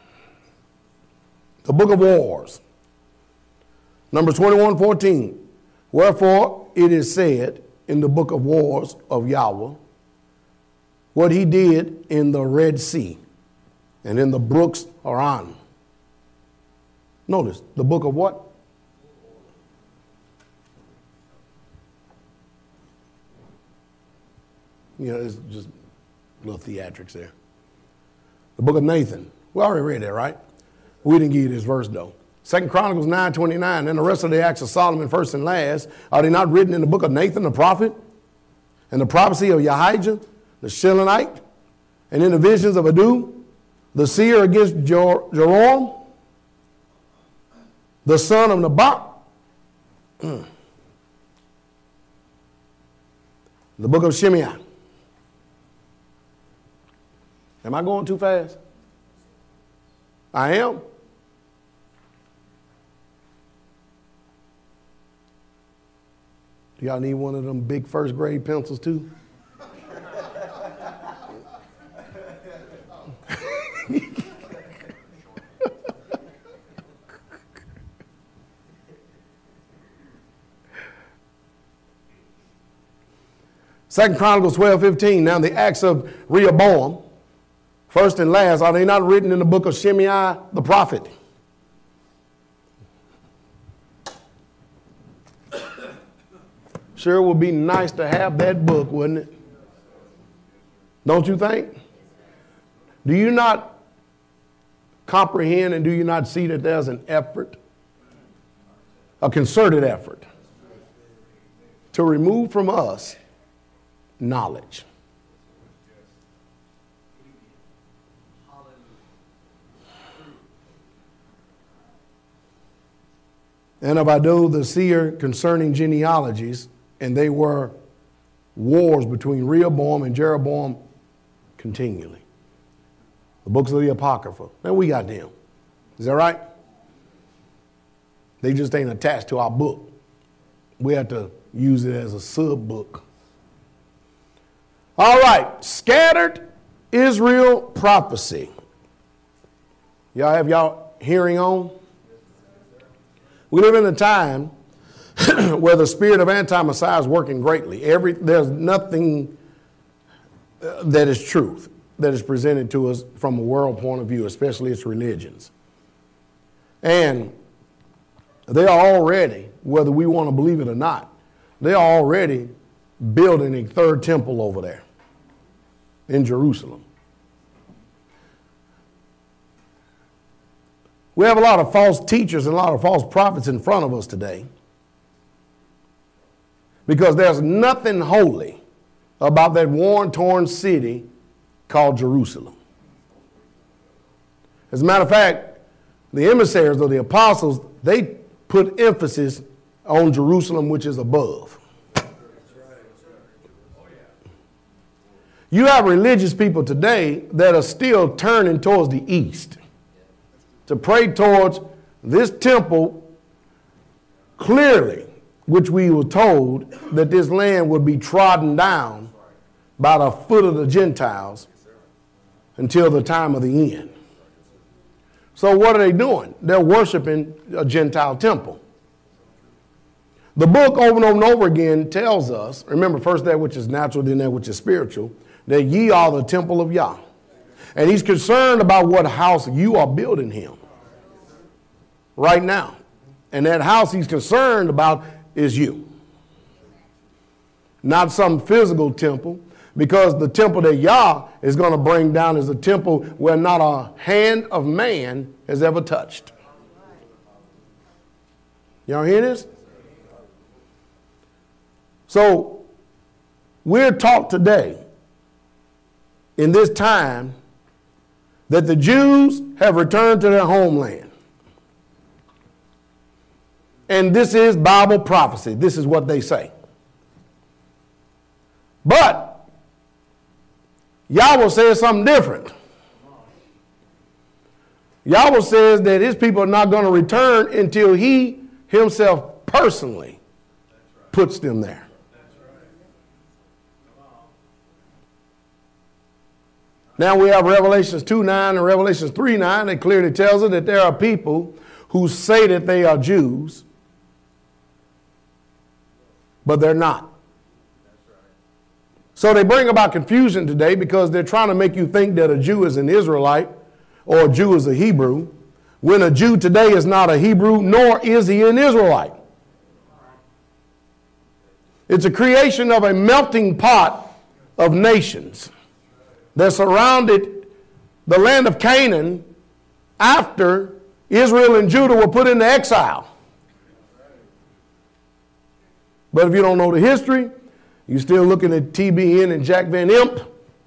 The book of wars. Numbers 21:14. Wherefore it is said in the book of wars of Yahweh, what he did in the Red Sea and in the brooks Aran. Notice, the book of what? You know, it's just little theatrics there. The book of Nathan. We already read that, right? We didn't give you this verse, though. 2 Chronicles 9:29. And the rest of the acts of Solomon, first and last, are they not written in the book of Nathan the prophet? And the prophecy of Ahijah, the Shilonite? And in the visions of Adu, the seer against Joram, the son of Nabat? The book of Shimei. Am I going too fast? I am. Do y'all need one of them big first grade pencils too? Second Chronicles 12:15. Now the acts of Rehoboam, first and last, are they not written in the book of Shimei the prophet? Sure would be nice to have that book, wouldn't it? Don't you think? Do you not comprehend and do you not see that there's an effort, a concerted effort, to remove from us knowledge? And of Ado the seer concerning genealogies, and they were wars between Rehoboam and Jeroboam continually. The books of the Apocrypha. And we got them. Is that right? They just ain't attached to our book. We have to use it as a sub-book. All right. Scattered Israel prophecy. Y'all have y'all hearing on? We live in a time where the spirit of anti-Messiah is working greatly. There's nothing that is truth that is presented to us from a world point of view, especially its religions. And they are already, whether we want to believe it or not, they are already building a third temple over there in Jerusalem. We have a lot of false teachers and a lot of false prophets in front of us today, because there's nothing holy about that worn, torn city called Jerusalem. As a matter of fact, the emissaries of the apostles, they put emphasis on Jerusalem, which is above. You have religious people today that are still turning towards the east to pray towards this temple clearly, which we were told that this land would be trodden down by the foot of the Gentiles until the time of the end. So what are they doing? They're worshiping a Gentile temple. The book over and over again tells us, remember, first that which is natural, then that which is spiritual, that ye are the temple of Yah. And he's concerned about what house you are building him right now. And that house he's concerned about is you. Not some physical temple, because the temple that Yah is going to bring down is a temple where not a hand of man has ever touched. Y'all hear this? So we're taught today, in this time, that the Jews have returned to their homeland. And this is Bible prophecy. This is what they say. But Yahweh says something different. Yahweh says that his people are not going to return until he himself personally puts them there. Now we have Revelations 2:9 and Revelations 3:9 that clearly tells us that there are people who say that they are Jews, but they're not. So they bring about confusion today because they're trying to make you think that a Jew is an Israelite or a Jew is a Hebrew, when a Jew today is not a Hebrew, nor is he an Israelite. It's a creation of a melting pot of nations that surrounded the land of Canaan after Israel and Judah were put into exile. But if you don't know the history, you're still looking at TBN and Jack Van Imp.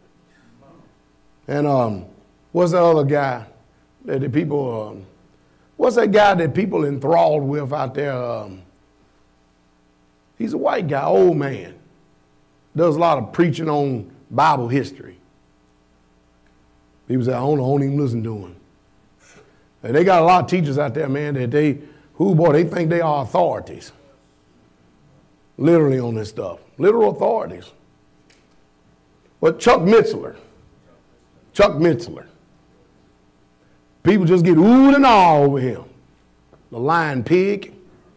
And what's the other guy that the people, what's that guy that people enthralled with out there? He's a white guy, old man. Does a lot of preaching on Bible history. People say, I don't even listen to him. And they got a lot of teachers out there, man, that they think they are authorities. Literally on this stuff. Literal authorities. But Chuck Missler. People just get oohed and all over him. The lying pig.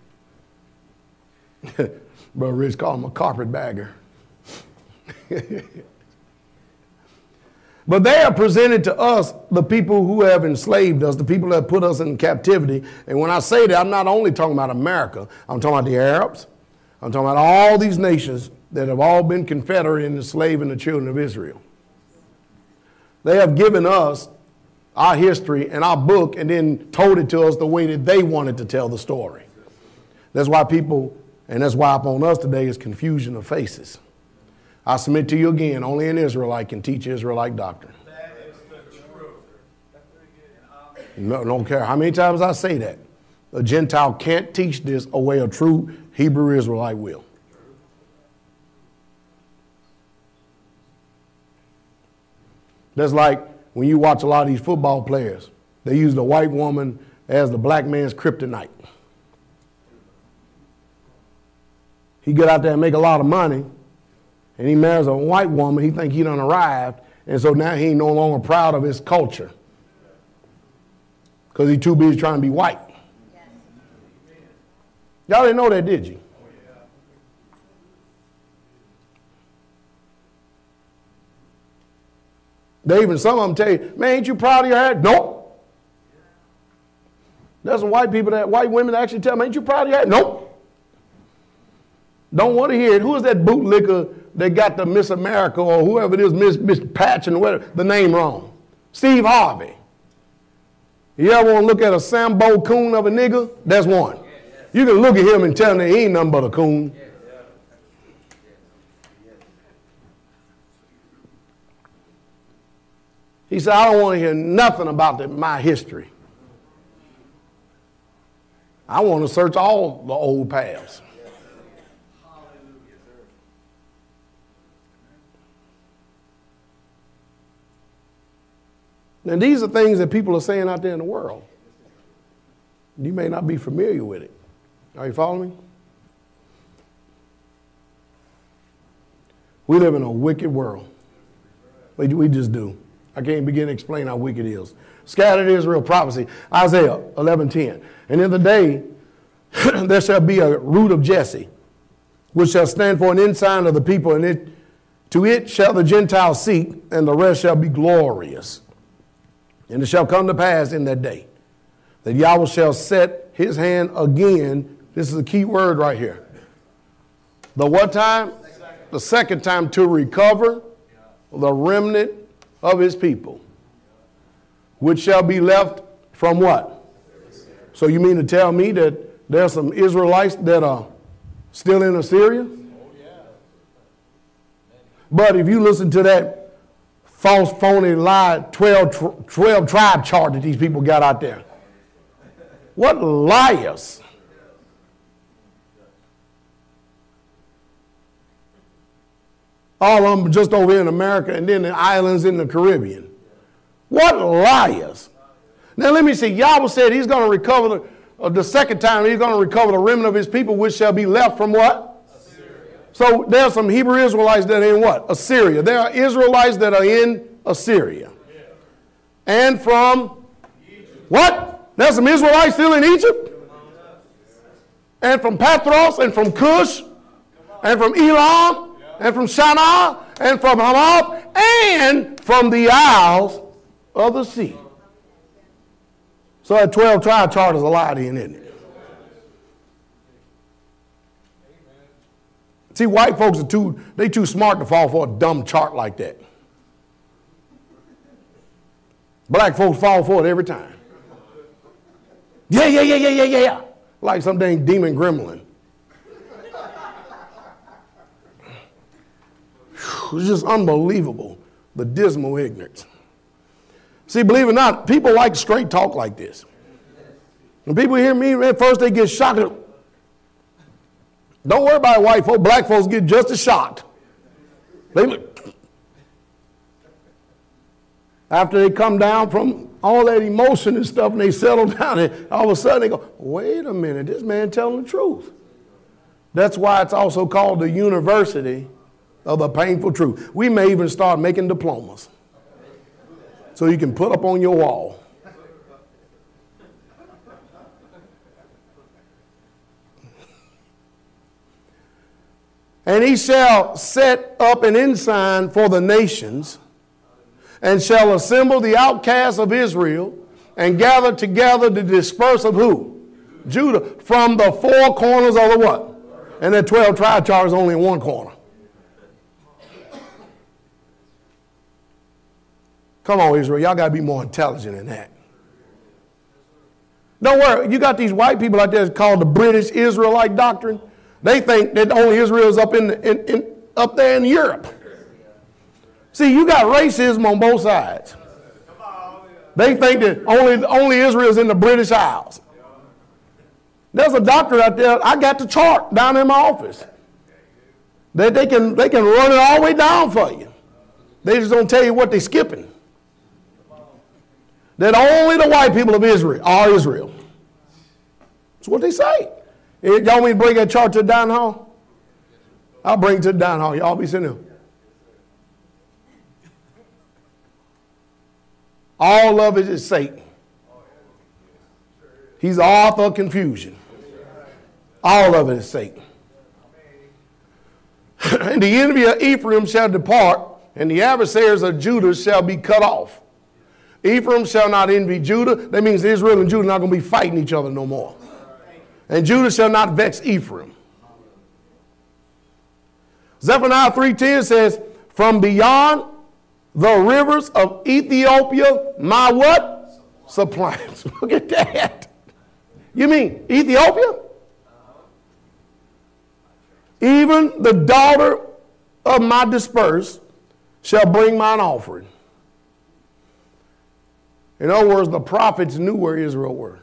Brother Rich called him a carpetbagger. But they are presented to us, the people who have enslaved us, the people that put us in captivity. And when I say that, I'm not only talking about America. I'm talking about the Arabs. I'm talking about all these nations that have all been confederated and enslaving the children of Israel. They have given us our history and our book and then told it to us the way that they wanted to tell the story. That's why people, and that's why upon us today is confusion of faces. I submit to you again, only an Israelite can teach Israelite doctrine. That is the truth. No, don't care how many times I say that. A Gentile can't teach this a way a true Hebrew Israelite will. That's like when you watch a lot of these football players. They use the white woman as the black man's kryptonite. He get out there and make a lot of money, and he marries a white woman. He think he done arrived, and so now he ain't no longer proud of his culture because he too busy trying to be white. Y'all didn't know that, did you? They even, some of them tell you, man, ain't you proud of your hair? Nope. There's some white women that actually tell me, ain't you proud of your hair? Nope. Don't want to hear it. Who is that bootlicker that got the Miss America or whoever it is, Miss Patch and whatever, the name wrong? Steve Harvey. You ever want to look at a Sambo coon of a nigga? That's one. You can look at him and tell him that he ain't nothing but a coon. He said, I don't want to hear nothing about my history. I want to search all the old paths. And these are things that people are saying out there in the world. You may not be familiar with it. Are you following me? We live in a wicked world. We just do. I can't begin to explain how wicked it is. Scattered Israel prophecy, Isaiah 11:10. And in the day there shall be a root of Jesse, which shall stand for an ensign of the people, and to it shall the Gentiles seek, and the rest shall be glorious. And it shall come to pass in that day that Yahweh shall set his hand again. This is a key word right here. The what time? The second time, to recover the remnant of his people, which shall be left from what? So you mean to tell me that there's some Israelites that are still in Assyria? But if you listen to that false, phony lie, 12 tribe chart that these people got out there, what liars. All of them just over here in America and then the islands in the Caribbean. What liars. Now let me see. Yahweh said he's going to recover the second time. He's going to recover the remnant of his people, which shall be left from what? Assyria. So there are some Hebrew Israelites that are in what? Assyria. There are Israelites that are in Assyria. Yeah. And from Egypt. What? There's some Israelites still in Egypt? And from Pathros and from Cush and from Elam and from Shinar, and from Hamath, and from the isles of the sea. So that 12 tribe chart is a lie then, isn't it? See, white folks are too smart to fall for a dumb chart like that. Black folks fall for it every time. Yeah. Like some dang demon gremlin. It's just unbelievable, the dismal ignorance. See, believe it or not, people like straight talk like this. When people hear me, at first they get shocked. Don't worry about white folks. Black folks get just as shocked. After they come down from all that emotion and stuff and they settle down, and all of a sudden they go, wait a minute, this man telling the truth. That's why it's also called the University of the Painful Truth. We may even start making diplomas so you can put up on your wall. And he shall set up an ensign for the nations, and shall assemble the outcasts of Israel, and gather together the dispersed of who? Judah, from the four corners of the what? And that 12 tribe chart is only in one corner. Come on, Israel, y'all got to be more intelligent than that. Don't worry, you got these white people out there called the British Israelite doctrine. They think that only Israel is up there in Europe. See, you got racism on both sides. They think that only Israel is in the British Isles. There's a doctor out there. I got the chart down in my office. They can run it all the way down for you. They just don't tell you what they're skipping. That only the white people of Israel are Israel. That's what they say. Y'all want me to bring that chart to the dining hall? I'll bring it to the dining hall. Y'all be sitting there. All of it is Satan. He's the author of confusion. All of it is Satan. And the enemy of Ephraim shall depart, and the adversaries of Judah shall be cut off. Ephraim shall not envy Judah. That means Israel and Judah are not going to be fighting each other no more. And Judah shall not vex Ephraim. Zephaniah 3:10 says, from beyond the rivers of Ethiopia, my what? Suppliance. Look at that. You mean Ethiopia? Even the daughter of my dispersed shall bring mine offering. In other words, the prophets knew where Israel were.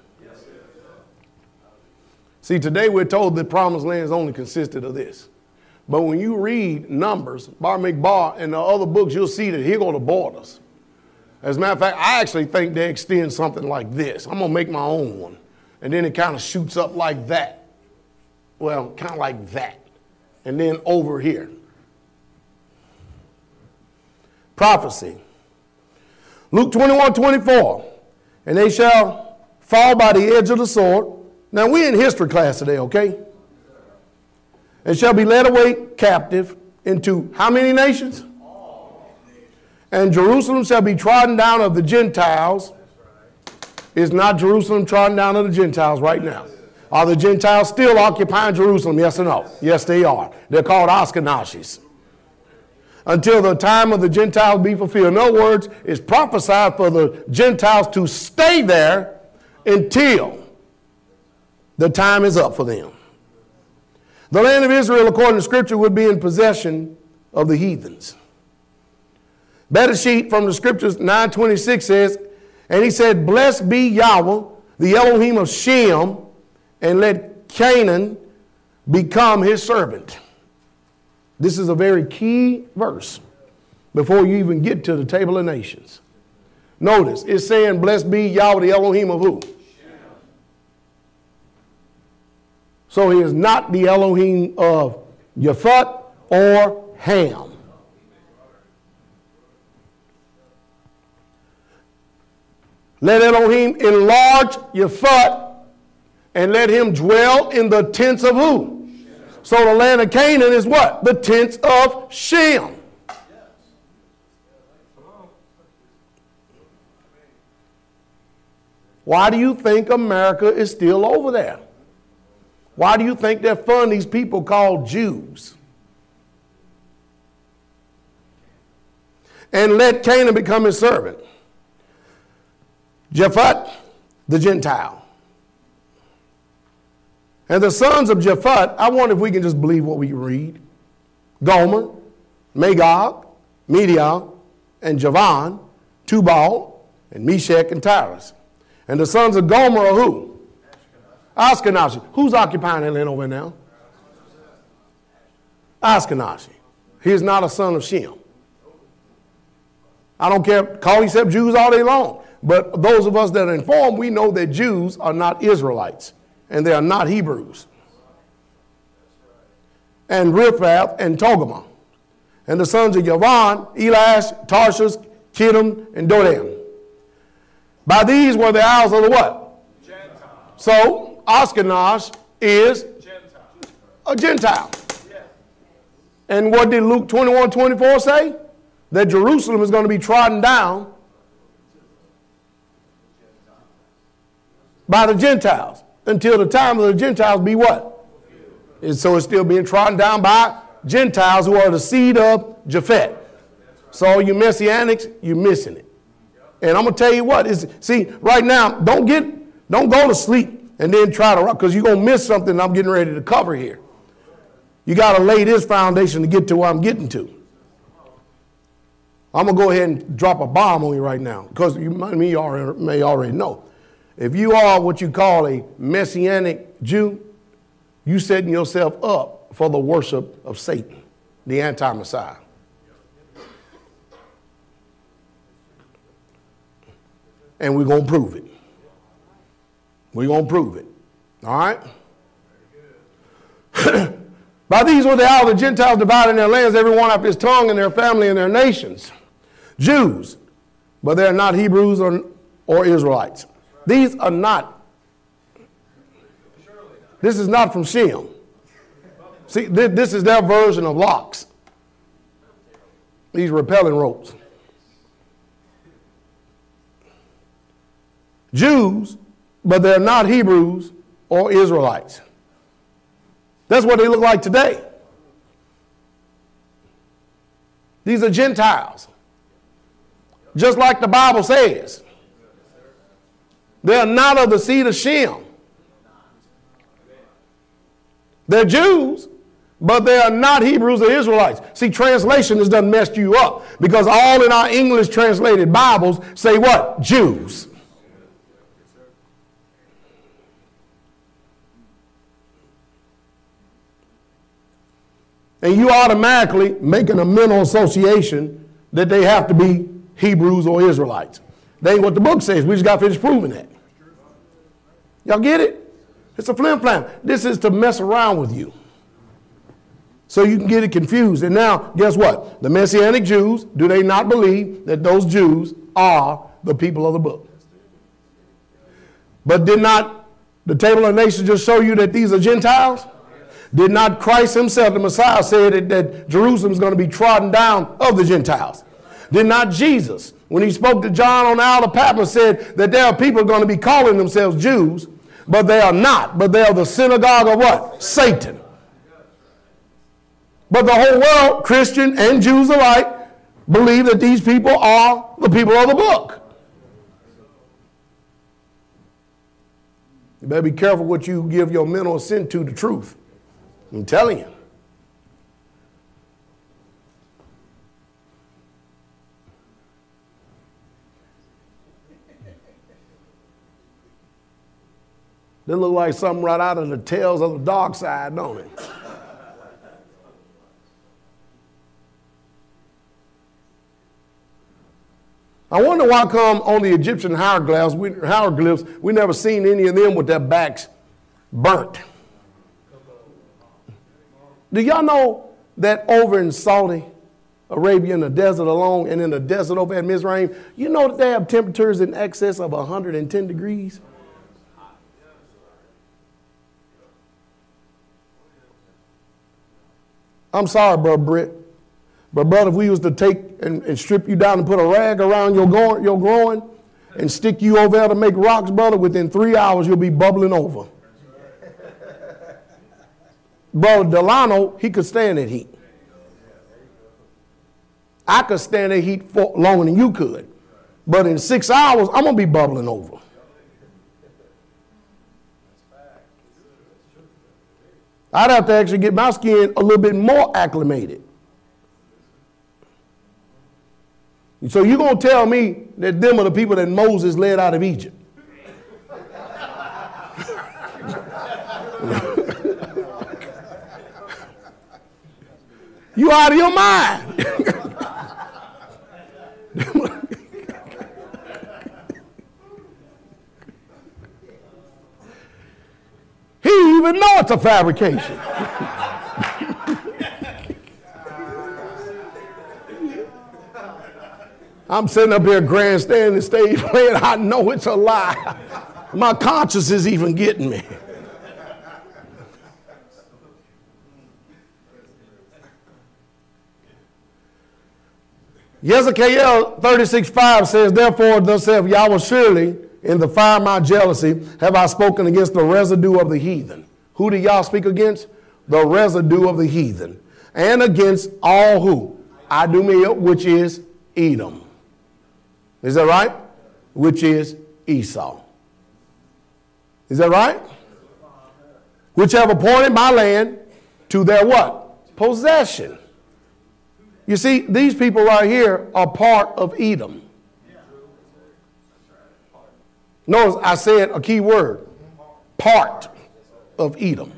See, today we're told the promised land only consisted of this. But when you read Numbers, Bar Mikbar, and the other books, you'll see that here go the borders. As a matter of fact, I actually think they extend something like this. I'm going to make my own one. And then it kind of shoots up like that. Well, kind of like that. And then over here. Prophecy. Luke 21:24. And they shall fall by the edge of the sword. Now, we're in history class today, okay? And shall be led away captive into how many nations? And Jerusalem shall be trodden down of the Gentiles. Is not Jerusalem trodden down of the Gentiles right now? Are the Gentiles still occupying Jerusalem? Yes or no? Yes, they are. They're called Ashkenazis. Until the time of the Gentiles be fulfilled. In other words, it's prophesied for the Gentiles to stay there until the time is up for them. The land of Israel, according to Scripture, would be in possession of the heathens. Bereshit from the Scriptures 9:26 says, and he said, blessed be Yahweh, the Elohim of Shem, and let Canaan become his servant. This is a very key verse before you even get to the table of nations. Notice, it's saying, blessed be Yahweh, the Elohim of who? So he is not the Elohim of Japhet or Ham. Let Elohim enlarge Japhet and let him dwell in the tents of who? So the land of Canaan is what? The tents of Shem. Why do you think America is still over there? Why do you think they fund these people called Jews? And let Canaan become his servant. Japhet, the Gentile. And the sons of Japhet, I wonder if we can just believe what we read. Gomer, Magog, Midian, and Javan, Tubal, and Meshach, and Tyrus. And the sons of Gomer are who? Ashkenazi. Who's occupying that land over now? Ashkenazi. He is not a son of Shem. I don't care, call yourself Jews all day long. But those of us that are informed, we know that Jews are not Israelites. And they are not Hebrews. And Riphath and Togarmah. And the sons of Yavan, Elash, Tarshish, Kittim, and Dodan. By these were the isles of the what? Gentiles. So, Ashkenaz is a Gentile. Yeah. And what did Luke 21:24 say? That Jerusalem is going to be trodden down by the Gentiles until the time of the Gentiles be what? And so it's still being trodden down by Gentiles who are the seed of Japhet. So you Messianics, you're missing it. And I'm going to tell you what, see, right now, don't go to sleep and then try to, because you're going to miss something I'm getting ready to cover here. You got to lay this foundation to get to where I'm getting to. I'm going to go ahead and drop a bomb on you right now, because you may already know. If you are what you call a Messianic Jew, you setting yourself up for the worship of Satan, the anti-Messiah. And we're going to prove it. We're going to prove it. All right? By these were the isles of the Gentiles dividing their lands, every one after his tongue and their family and their nations. Jews, but they are not Hebrews or Israelites. These are not. This is not from Shem. See, this is their version of locks. These repelling ropes. Jews, but they're not Hebrews or Israelites. That's what they look like today. These are Gentiles. Just like the Bible says. They are not of the seed of Shem. They're Jews, but they are not Hebrews or Israelites. See, translation has done messed you up, because all in our English translated Bibles say what? Jews. And you automatically making a mental association that they have to be Hebrews or Israelites. That ain't what the book says. We just got to finish proving that. Y'all get it? It's a flim flam. This is to mess around with you, so you can get it confused. And now, guess what? The Messianic Jews, do they not believe that those Jews are the people of the book? But did not the Table of Nations just show you that these are Gentiles? Did not Christ himself, the Messiah, say that Jerusalem is going to be trodden down of the Gentiles? Did not Jesus, when he spoke to John on the Isle of Patmos, said that there are people going to be calling themselves Jews, but they are not, but they are the synagogue of what? Satan. But the whole world, Christian and Jews alike, believe that these people are the people of the book. You better be careful what you give your mental assent to the truth. I'm telling you. They look like something right out of the Tales of the Dark Side, don't it? I wonder why come on the Egyptian hieroglyphs, we never seen any of them with their backs burnt. Do y'all know that over in Saudi Arabia, in the desert alone, and in the desert over at Mizraim, you know that they have temperatures in excess of 110 degrees? I'm sorry, Brother Britt. But, brother, if we was to take and strip you down and put a rag around your groin and stick you over there to make rocks, brother, within 3 hours you'll be bubbling over. Brother Delano, he could stand that heat. I could stand that heat for longer than you could. But in 6 hours, I'm going to be bubbling over. I'd have to actually get my skin a little bit more acclimated. So you're going to tell me that them are the people that Moses led out of Egypt? You out of your mind. He even know it's a fabrication. I'm sitting up here grandstanding the stage playing. I know it's a lie. My conscience is even getting me. Hezekiel 36:5 says, therefore, thus saith Yahweh, surely in the fire of my jealousy have I spoken against the residue of the heathen. Who do y'all speak against? The residue of the heathen. And against all who? Idumea, which is Edom. Is that right? Which is Esau. Is that right? Which have appointed my land to their what? Possession. You see, these people right here are part of Edom. Notice I said a key word. Part of Edom.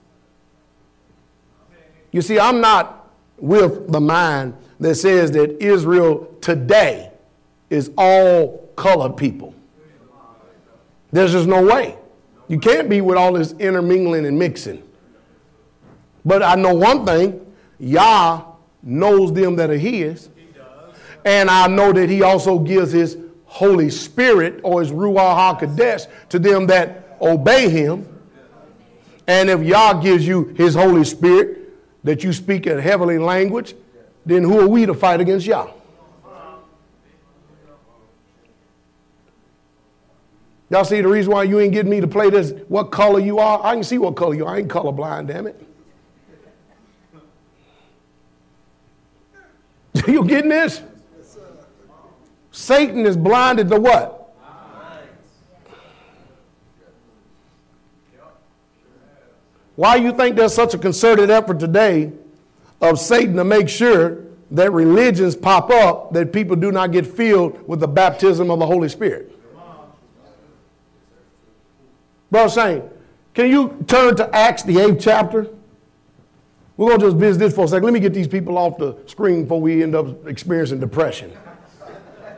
You see, I'm not with the mind that says that Israel today is all colored people. There's just no way. You can't be with all this intermingling and mixing. But I know one thing. Yah knows them that are his. And I know that he also gives his Holy Spirit or his Ruach HaKodesh to them that obey him. And if Yah gives you his Holy Spirit that you speak a heavenly language, then who are we to fight against Yah? Y'all see the reason why you ain't getting me to play this, what color you are? I can see what color you are. I ain't colorblind, damn it. You getting this? Satan is blinded to what? Why you think there's such a concerted effort today of Satan to make sure that religions pop up that people do not get filled with the baptism of the Holy Spirit? Brother Shane, can you turn to Acts, the 8th chapter? We're going to just visit this for a second. Let me get these people off the screen before we end up experiencing depression.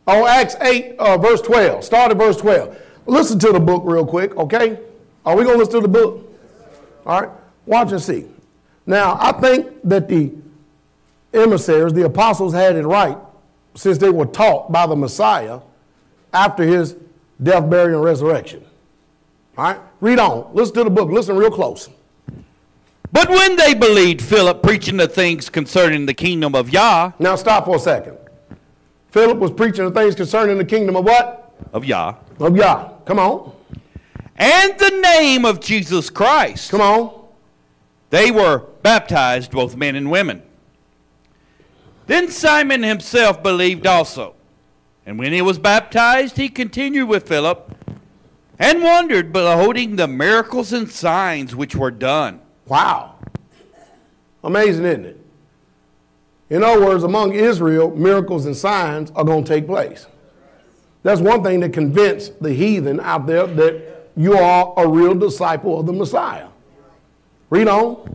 Oh, Acts 8, verse 12. Start at verse 12. Listen to the book real quick, okay? Are we going to listen to the book? All right. Watch and see. Now, I think that the emissaries, the apostles, had it right since they were taught by the Messiah after his death, burial, and resurrection. All right. Read on. Listen to the book. Listen real close. But when they believed Philip preaching the things concerning the kingdom of Yah. Now stop for a second. Philip was preaching the things concerning the kingdom of what? Of Yah. Of Yah. Come on. And the name of Jesus Christ. Come on. They were baptized, both men and women. Then Simon himself believed also. And when he was baptized, he continued with Philip and wondered, beholding the miracles and signs which were done. Wow. Amazing, isn't it? In other words, among Israel, miracles and signs are going to take place. That's one thing that convinced the heathen out there that you are a real disciple of the Messiah. Read on.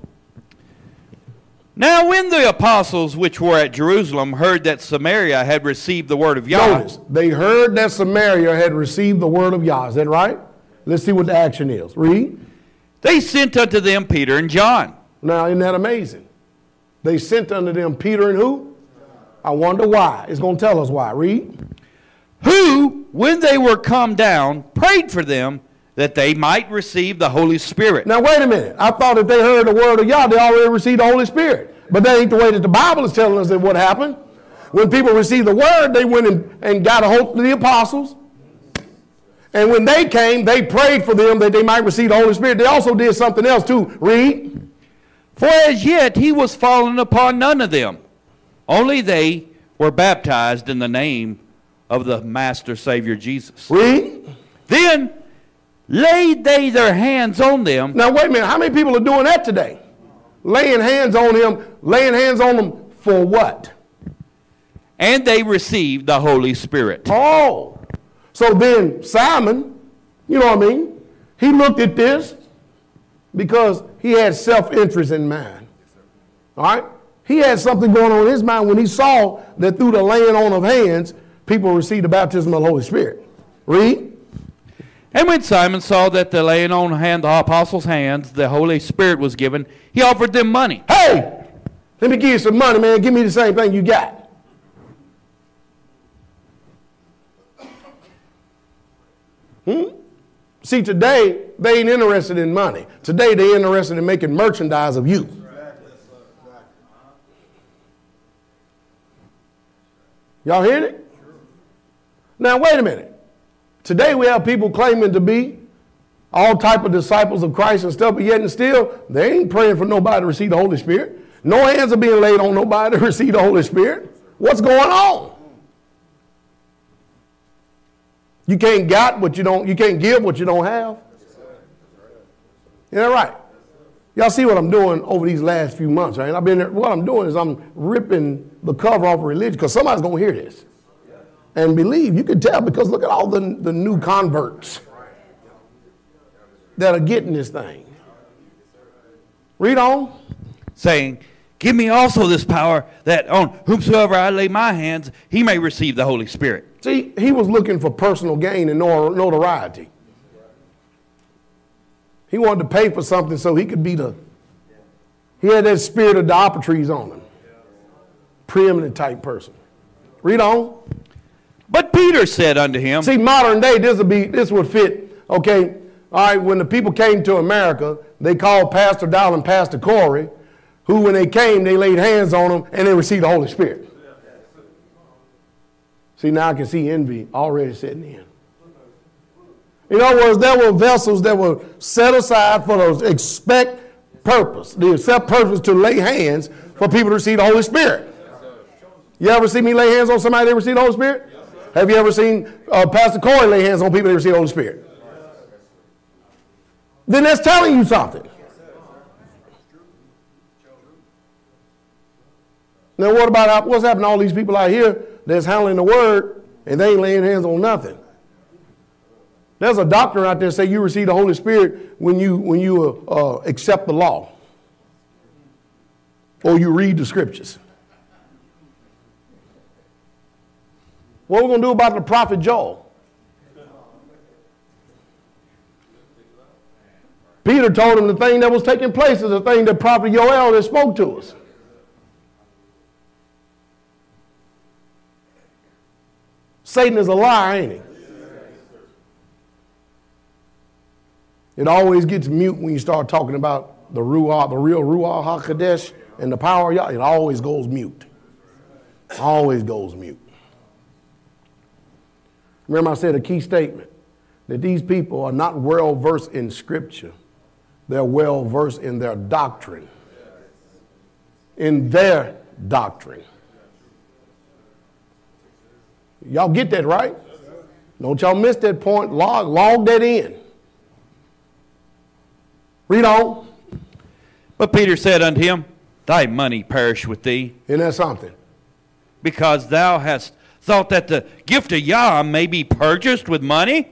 Now when the apostles which were at Jerusalem heard that Samaria had received the word of Yah. Notice, they heard that Samaria had received the word of Yah. Is that right? Let's see what the action is. Read. They sent unto them Peter and John. Now, isn't that amazing? They sent unto them Peter and who? I wonder why. It's going to tell us why. Read. Who, when they were come down, prayed for them that they might receive the Holy Spirit. Now, wait a minute. I thought if they heard the word of Yah, they already received the Holy Spirit. But that ain't the way that the Bible is telling us that what happened. When people received the word, they went and got a hold of the apostles. And when they came, they prayed for them that they might receive the Holy Spirit. They also did something else too. Read. For as yet he was fallen upon none of them. Only they were baptized in the name of the Master Savior Jesus. Read. Then laid they their hands on them. Now wait a minute. How many people are doing that today? Laying hands on them for what? And they received the Holy Spirit. Oh. So then Simon, you know what I mean? He looked at this because he had self-interest in mind. All right? He had something going on in his mind when he saw that through the laying on of hands, people received the baptism of the Holy Spirit. Read. And when Simon saw that the laying on of the apostles' hands, the Holy Spirit was given, he offered them money. Hey, let me give you some money, man. Give me the same thing you got. See, today, they ain't interested in money. Today, they're interested in making merchandise of you. Y'all hearing it? Now, wait a minute. Today, we have people claiming to be all type of disciples of Christ and stuff, but yet and still, they ain't praying for nobody to receive the Holy Spirit. No hands are being laid on nobody to receive the Holy Spirit. What's going on? You can't got what you don't, you can't give what you don't have. Isn't that right? Y'all see what I'm doing over these last few months, right? What I'm doing is I'm ripping the cover off of religion because somebody's going to hear this. And believe, you can tell because look at all the new converts that are getting this thing. Read on. Saying, give me also this power that on whomsoever I lay my hands, he may receive the Holy Spirit. See, he was looking for personal gain and notoriety. He wanted to pay for something so he could be he had that spirit of Diopetres on him. Preeminent type person. Read on. But Peter said unto him. See, modern day, this would fit, okay. All right, when the people came to America, they called Pastor Dowell and Pastor Corey, who when they came, they laid hands on them and they received the Holy Spirit. See, now I can see envy already setting in. In other words, there were vessels that were set aside for those expect purpose, the except purpose to lay hands for people to receive the Holy Spirit. You ever see me lay hands on somebody that receive the Holy Spirit? Have you ever seen Pastor Corey lay hands on people that receive the Holy Spirit? Then that's telling you something. Now what about what's happening to all these people out here that's handling the word and they ain't laying hands on nothing? There's a doctrine out there say you receive the Holy Spirit when you accept the law or you read the scriptures. What are we going to do about the prophet Joel? Peter told him the thing that was taking place is the thing that prophet Joel that spoke to us. Satan is a liar, ain't he? It always gets mute when you start talking about the Ruach, the real Ruach HaKodesh and the power of Yah. It always goes mute. Always goes mute. Remember I said a key statement, that these people are not well versed in Scripture. They're well versed in their doctrine. In their doctrine. Y'all get that, right? Don't y'all miss that point. Log that in. Read on. But Peter said unto him, thy money perish with thee. Isn't that something? Because thou hast thought that the gift of Yah may be purchased with money.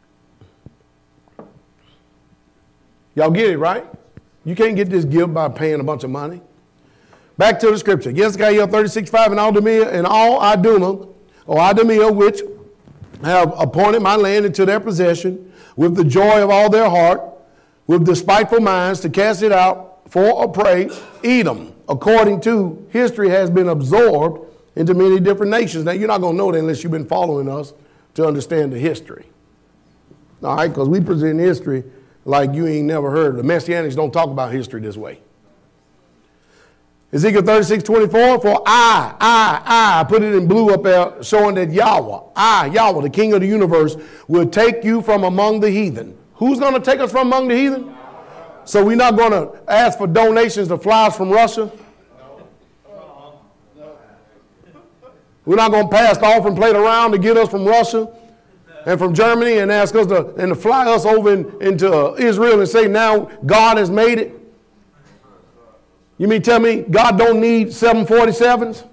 Y'all get it, right? You can't get this gift by paying a bunch of money. Back to the scripture. Hezekiah 36:5, and all Idumea, which have appointed my land into their possession, with the joy of all their heart, with despiteful minds, to cast it out for a prey. Edom, according to history, has been absorbed into many different nations. Now, you're not going to know that unless you've been following us to understand the history. All right, because we present history like you ain't never heard. The Messianics don't talk about history this way. Ezekiel 36:24, for I put it in blue up there, showing that Yahweh, the King of the universe, will take you from among the heathen. Who's going to take us from among the heathen? So we're not going to ask for donations to fly us from Russia? We're not going to pass the offering plate around to get us from Russia and from Germany and ask us to fly us over into Israel and say, now God has made it? You mean tell me God don't need 747s?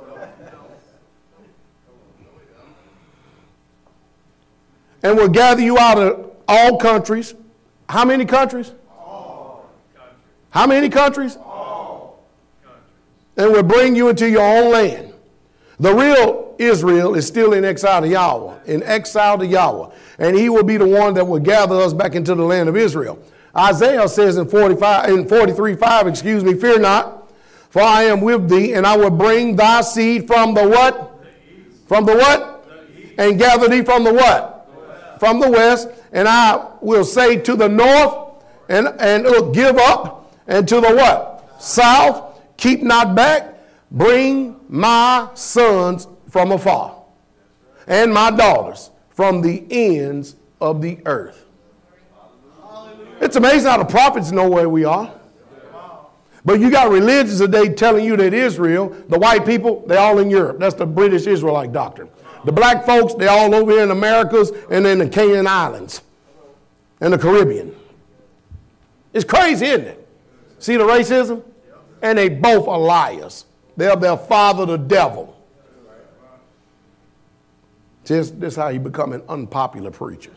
And will gather you out of all countries. How many countries? All countries. How many countries? All countries. And will bring you into your own land. The real Israel is still in exile to Yahweh, and he will be the one that will gather us back into the land of Israel. Isaiah says in 43:5, fear not, for I am with thee, and I will bring thy seed from the what? From the what? And gather thee from the what? From the west, and I will say to the north, and give up, and to the what? South, keep not back, bring my sons from afar, and my daughters from the ends of the earth. It's amazing how the prophets know where we are. But you got religions today telling you that Israel, the white people, they're all in Europe. That's the British Israelite doctrine. The black folks, they're all over here in the Americas and in the Cayman Islands and the Caribbean. It's crazy, isn't it? See the racism? And they both are liars. They're their father, the devil. This is how you become an unpopular preacher.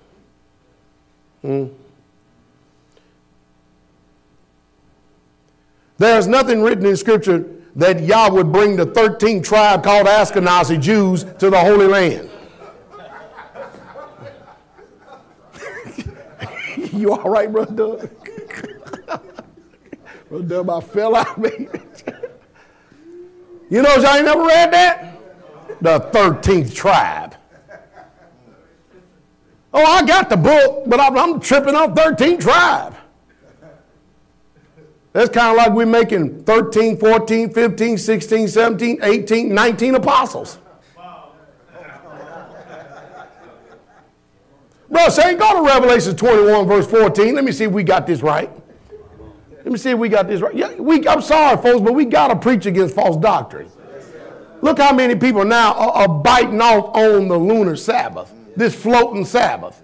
There's nothing written in Scripture that Yah would bring the 13th tribe called Ashkenazi Jews to the Holy Land. You all right, Brother Doug? Brother Doug about fell out of me. You know, y'all ain't never read that? The 13th tribe. Oh, I got the book, but I'm tripping off 13th tribe. That's kind of like we're making 13, 14, 15, 16, 17, 18, 19 apostles. Bro, say, go to Revelation 21, verse 14. Let me see if we got this right. Yeah, I'm sorry, folks, but we got to preach against false doctrine. Look how many people now are biting off on the lunar Sabbath, this floating Sabbath.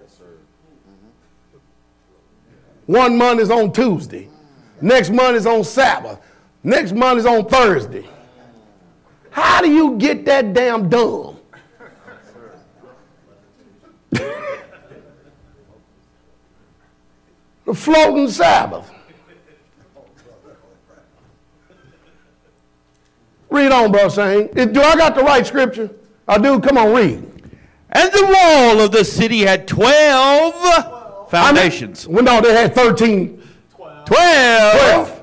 1 month is on Tuesday. Next month is on Sabbath. Next month is on Thursday. How do you get that damn dumb? The floating Sabbath. Read on, Brother Shane. Do I got the right scripture? Dude, come on, read. And the wall of the city had 12 foundations. Well, no, they had 13. 12.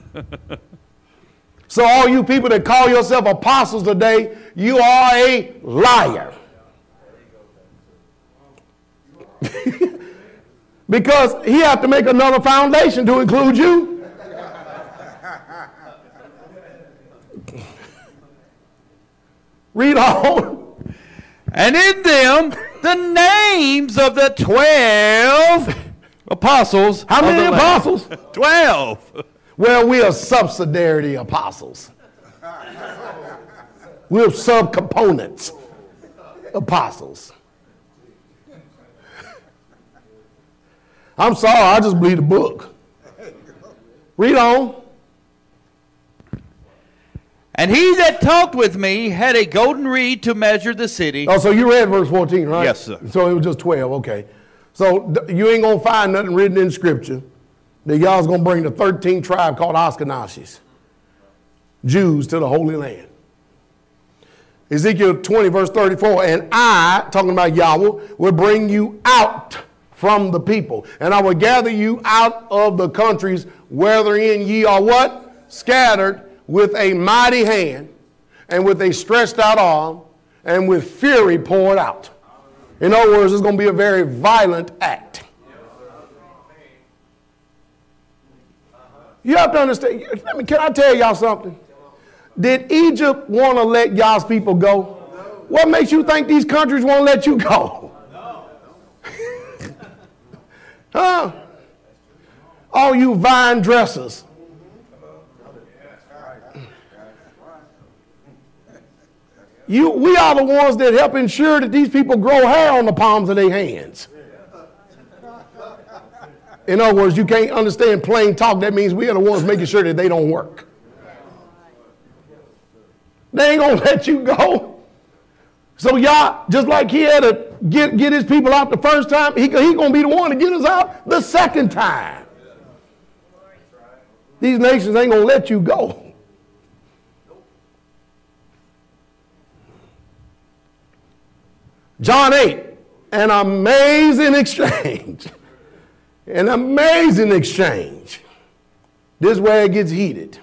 So all you people that call yourself apostles today, you are a liar. Because he had to make another foundation to include you. Read on. And in them the names of the 12 apostles. How many apostles? 12. Well, we are subsidiary apostles. We're subcomponents apostles. I'm sorry, I just believe the book. Read on. And he that talked with me had a golden reed to measure the city. Oh, so you read verse 14, right? Yes, sir. So it was just 12, okay. So you ain't going to find nothing written in Scripture that y'all's going to bring the 13th tribe called Ashkenazis, Jews, to the Holy Land. Ezekiel 20, verse 34, and I, talking about Yahweh, will bring you out from the people, and I will gather you out of the countries wherein ye are what? Scattered, with a mighty hand, and with a stretched out arm, and with fury poured out. In other words, it's going to be a very violent act. You have to understand, can I tell y'all something? Did Egypt want to let y'all's people go? What makes you think these countries won't let you go? Huh? All you vine dressers. We are the ones that help ensure that these people grow hair on the palms of their hands. In other words, you can't understand plain talk. That means we are the ones making sure that they don't work. They ain't going to let you go. So y'all, just like he had to get his people out the first time, he going to be the one to get us out the second time. These nations ain't going to let you go. John 8, an amazing exchange. An amazing exchange. This is where it gets heated.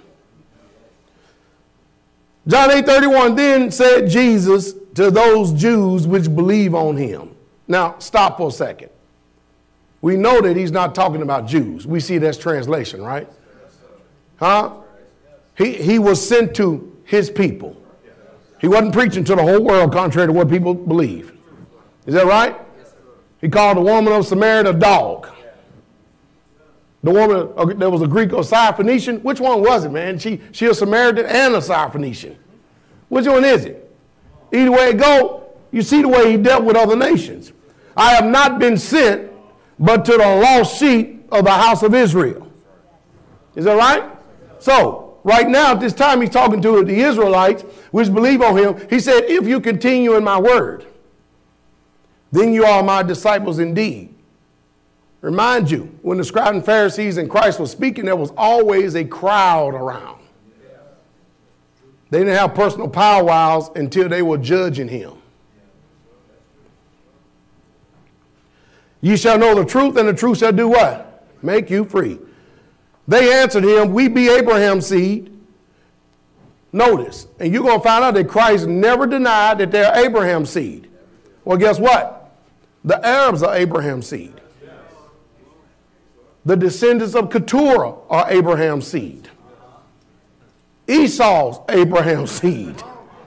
John 8:31, then said Jesus to those Jews which believe on him. Now, stop for a second. We know that he's not talking about Jews. We see that's translation, right? Huh? He was sent to his people. He wasn't preaching to the whole world contrary to what people believe. Is that right? He called the woman of Samaria a dog. The woman, there was a Greek or Syrophoenician. Which one was it, man? She a Samaritan and a Syrophoenician. Which one is it? Either way it go, you see the way he dealt with other nations. I have not been sent but to the lost sheep of the house of Israel. Is that right? So, right now at this time he's talking to the Israelites which believe on him. He said, if you continue in my word, then you are my disciples indeed. Remind you, when the scribes and Pharisees and Christ was speaking, there was always a crowd around. They didn't have personal powwows until they were judging him. Ye shall know the truth, and the truth shall do what? Make you free. They answered him, we be Abraham's seed. Notice, and you're going to find out that Christ never denied that they're Abraham's seed. Well, guess what? The Arabs are Abraham's seed. The descendants of Keturah are Abraham's seed. Esau's Abraham's seed.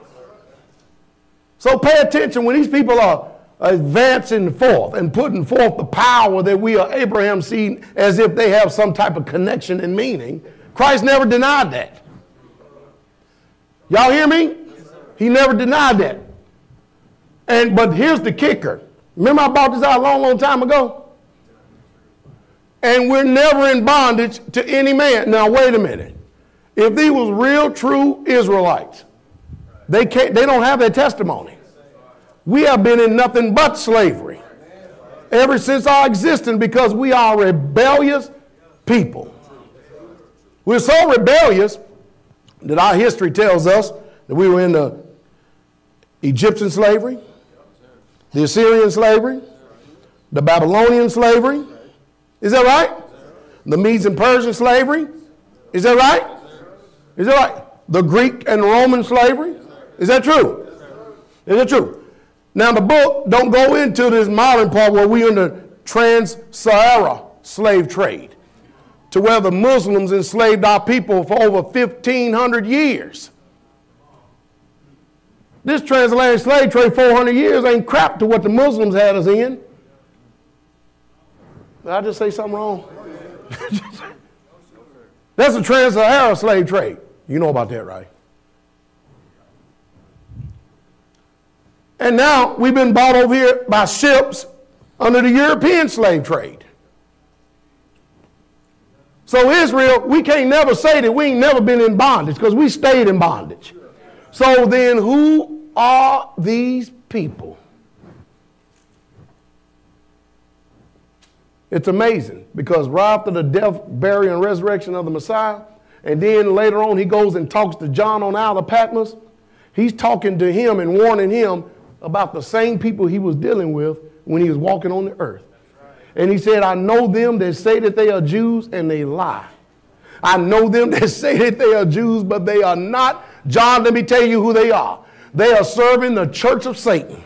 So pay attention when these people are advancing forth and putting forth the power that we are Abraham's seed as if they have some type of connection and meaning. Christ never denied that. Y'all hear me? He never denied that. But here's the kicker. Remember I brought this out a long, long time ago? And we're never in bondage to any man. Now, wait a minute. If these was real, true Israelites, they don't have that testimony. We have been in nothing but slavery ever since our existence because we are a rebellious people. We're so rebellious that our history tells us that we were in the Egyptian slavery, the Assyrian slavery, the Babylonian slavery. Is that right? The Medes and Persian slavery. Is that right? Is that right? The Greek and Roman slavery. Is that true? Is that true? Now the book don't go into this modern part where we in the trans-Sahara slave trade, to where the Muslims enslaved our people for over 1,500 years. This transatlantic slave trade, 400 years, ain't crap to what the Muslims had us in. Did I just say something wrong? That's a trans-Sahara slave trade. You know about that, right? And now we've been bought over here by ships under the European slave trade. So Israel, we can't never say that we ain't never been in bondage, because we stayed in bondage. So then who are these people? It's amazing, because right after the death, burial, and resurrection of the Messiah, and then later on he goes and talks to John on Isle of Patmos, he's talking to him and warning him about the same people he was dealing with when he was walking on the earth. And he said, I know them that say that they are Jews and they lie. I know them that say that they are Jews, but they are not. John, let me tell you who they are. They are serving the church of Satan.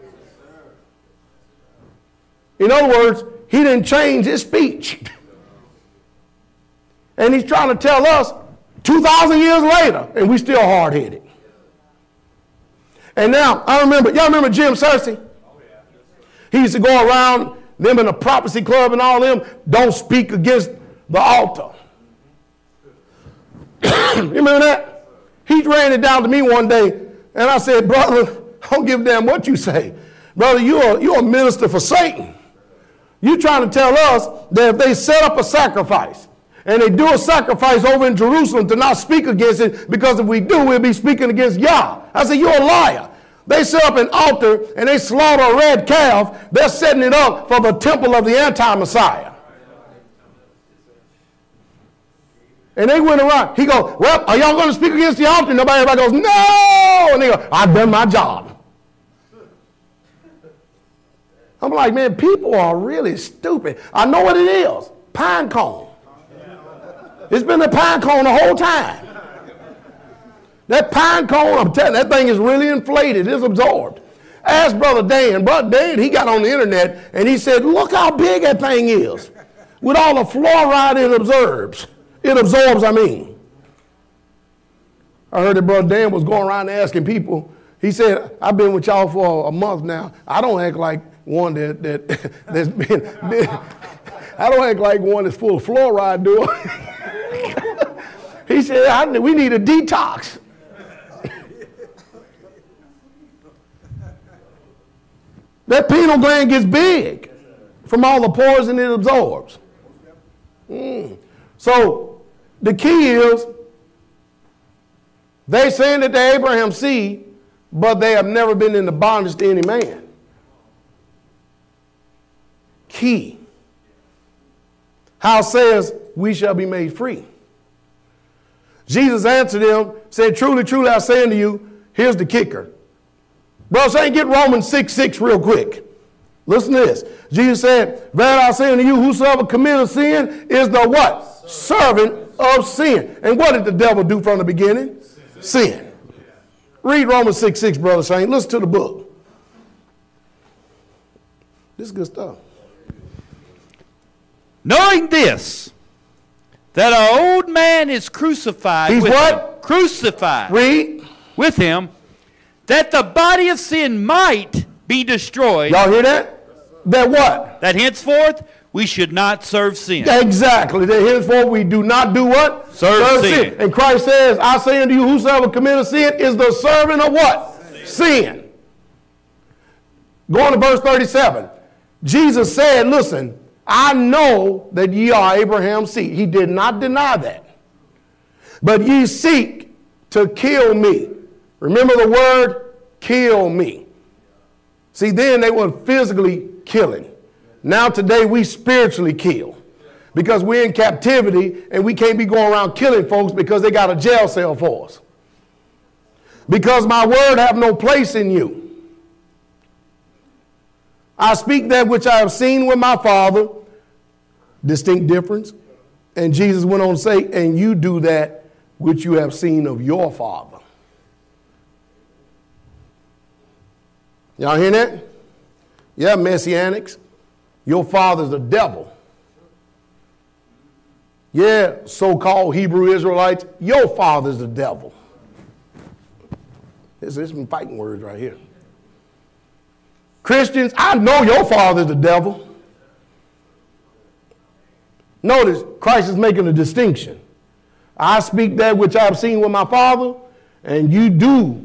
In other words, he didn't change his speech. And he's trying to tell us 2,000 years later, and we still hard-headed. And now, y'all remember Jim Searcy? He used to go around, them in the prophecy club and all them, don't speak against the altar. You remember that? He ran it down to me one day, and I said, brother, I don't give a damn what you say. Brother, you're a minister for Satan. You're trying to tell us that if they set up a sacrifice, and they do a sacrifice over in Jerusalem, to not speak against it, because if we do, we'll be speaking against Yah. I said, you're a liar. They set up an altar and they slaughter a red calf. They're setting it up for the temple of the anti-Messiah. And they went around. He goes, well, are y'all going to speak against the altar? Everybody goes, no. And they go, I've done my job. I'm like, man, people are really stupid. I know what it is. Pine cone. It's been a pine cone the whole time. That pine cone, I'm telling you, that thing is really inflated. It's absorbed. Ask Brother Dan. Brother Dan, he got on the internet and he said, look how big that thing is. With all the fluoride it absorbs. It absorbs, I mean. I heard that Brother Dan was going around asking people. He said, I've been with y'all for a month now. I don't act like one that's been I don't act like one that's full of fluoride, do I? He said, we need a detox. That pineal gland gets big from all the poison it absorbs. So the key is, they saying that they're Abraham's seed, but they have never been in the bondage to any man. Key. How says we shall be made free. Jesus answered them, said, truly, truly, I say unto you, here's the kicker. Bro, Shane, get Romans 6:6 real quick. Listen to this. Jesus said, verily I say unto you, whosoever committeth sin is the what? Servant of sin. And what did the devil do from the beginning? Sin. Read Romans 6:6, Brother Shane. Listen to the book. This is good stuff. Knowing this, that our old man is crucified. He's with what? him, crucified. Read. With him, that the body of sin might be destroyed. Y'all hear that? That what? That henceforth we should not serve sin. Exactly. That henceforth we do not do what? Serve sin. And Christ says, I say unto you, whosoever committeth sin is the servant of what? Sin. Going to verse 37. Jesus said, listen, I know that ye are Abraham's seed. He did not deny that. But ye seek to kill me. Remember the word, kill me. See, then they were physically killing. Now today we spiritually kill. Because we're in captivity and we can't be going around killing folks because they got a jail cell for us. because my word have no place in you. I speak that which I have seen with my Father, distinct difference. And Jesus went on to say, and you do that which you have seen of your Father. Y'all hear that? Yeah, Messianics. Your father's the devil. Yeah, so-called Hebrew Israelites, your father's the devil. This is some fighting words right here. Christians, I know your father's the devil. Notice, Christ is making a distinction. I speak that which I have seen with my Father, and you do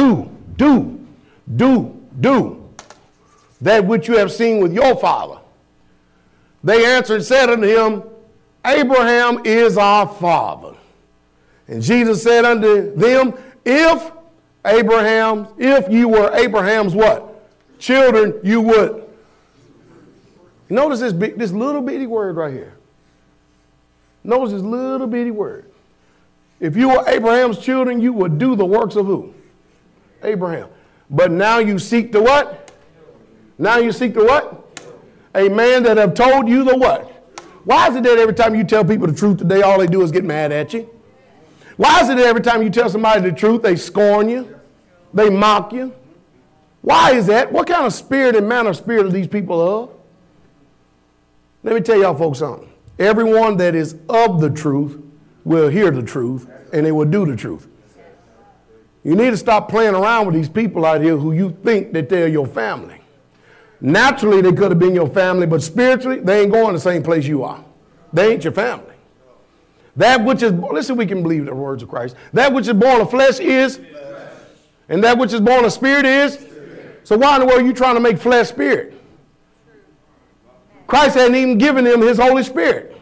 that which you have seen with your father. They answered and said unto him, Abraham is our father. And Jesus said unto them, if you were Abraham's what? Children, you would. Notice this little bitty word right here. Notice this little bitty word. If you were Abraham's children, you would do the works of who? Abraham. But now you seek the what? Now you seek the what? A man that have told you the what? Why is it that every time you tell people the truth today, all they do is get mad at you? Why is it that every time you tell somebody the truth, they scorn you? They mock you? Why is that? What kind of spirit and manner of spirit are these people of? Let me tell y'all folks something. Everyone that is of the truth will hear the truth and they will do the truth. You need to stop playing around with these people out here who you think that they're your family. Naturally, they could have been your family, but spiritually, they ain't going the same place you are. They ain't your family. That which is, listen, we can believe the words of Christ. That which is born of flesh is, and that which is born of spirit is. So why in the world are you trying to make flesh spirit? Christ hadn't even given them his Holy Spirit.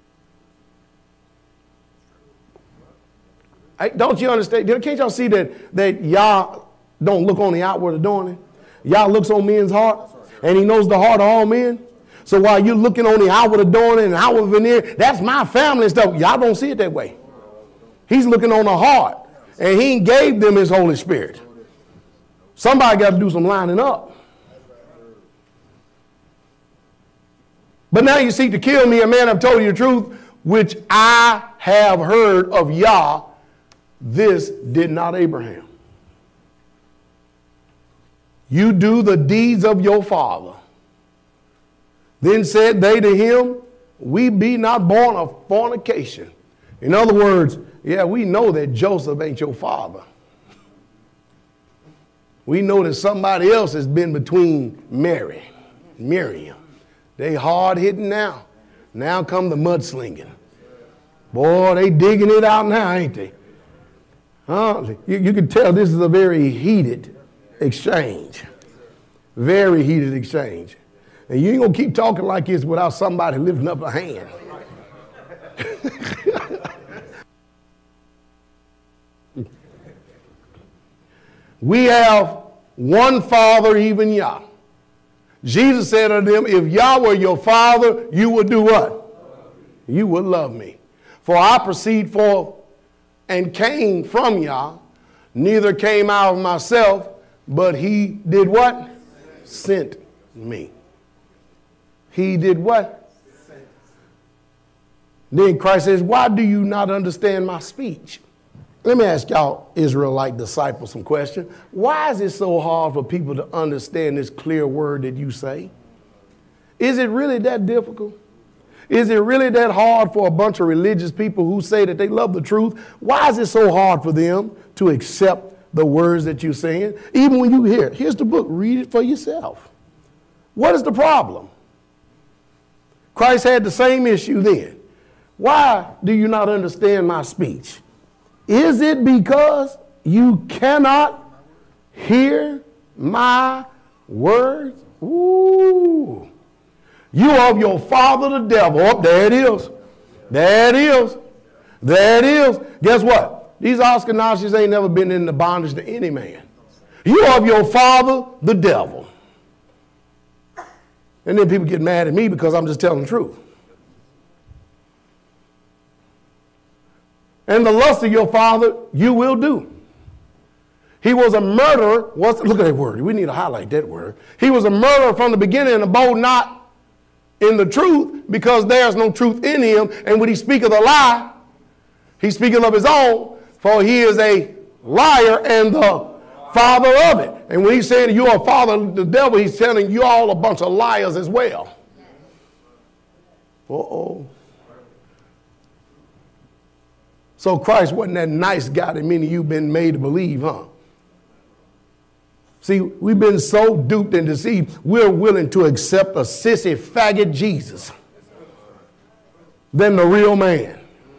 Don't you understand? Can't y'all see that y'all don't look on the outward adorning? Y'all looks on men's heart, and he knows the heart of all men. So while you're looking on the outward adorning and outward veneer, that's my family and stuff. Y'all don't see it that way. He's looking on the heart, and he gave them his Holy Spirit. Somebody got to do some lining up. But now you seek to kill me, a man I've told you the truth, which I have heard of Yah. This did not Abraham. You do the deeds of your father. Then said they to him, we be not born of fornication. In other words, yeah, we know that Joseph ain't your father. We know that somebody else has been between Miriam. They hard-hitting now. Now come the mudslinging. Boy, they digging it out now, ain't they? You can tell this is a very heated exchange. Very heated exchange. And you ain't going to keep talking like this without somebody lifting up a hand. We have one Father, even Yah. Jesus said unto them, if Yah were your Father, you would do what? You would love me. For I proceed forth and came from Yah, neither came out of myself, but he did what? Sent me. He did what? Then Christ says, why do you not understand my speech? Let me ask y'all Israelite disciples some question. Why is it so hard for people to understand this clear word that you say? Is it really that difficult? Is it really that hard for a bunch of religious people who say that they love the truth? Why is it so hard for them to accept the words that you're saying? Even when you hear, here's the book, read it for yourself. What is the problem? Christ had the same issue then. Why do you not understand my speech? Is it because you cannot hear my words? Ooh. You of your father the devil. Oh, there it is. There it is. There it is. Guess what? These Ashkenazis ain't never been in the bondage to any man. You of your father the devil. And then people get mad at me because I'm just telling the truth. And the lust of your father you will do. He was a murderer. Look at that word. We need to highlight that word. He was a murderer from the beginning and abode not in the truth, because there's no truth in him. And when he speaketh a lie, he speaketh of his own, for he is a liar and the father of it. And when he's saying you're a father of the devil, he's telling you all a bunch of liars as well. Uh-oh. So Christ wasn't that nice guy that many of you been made to believe, huh? See, we've been so duped and deceived, we're willing to accept a sissy faggot Jesus than the real man.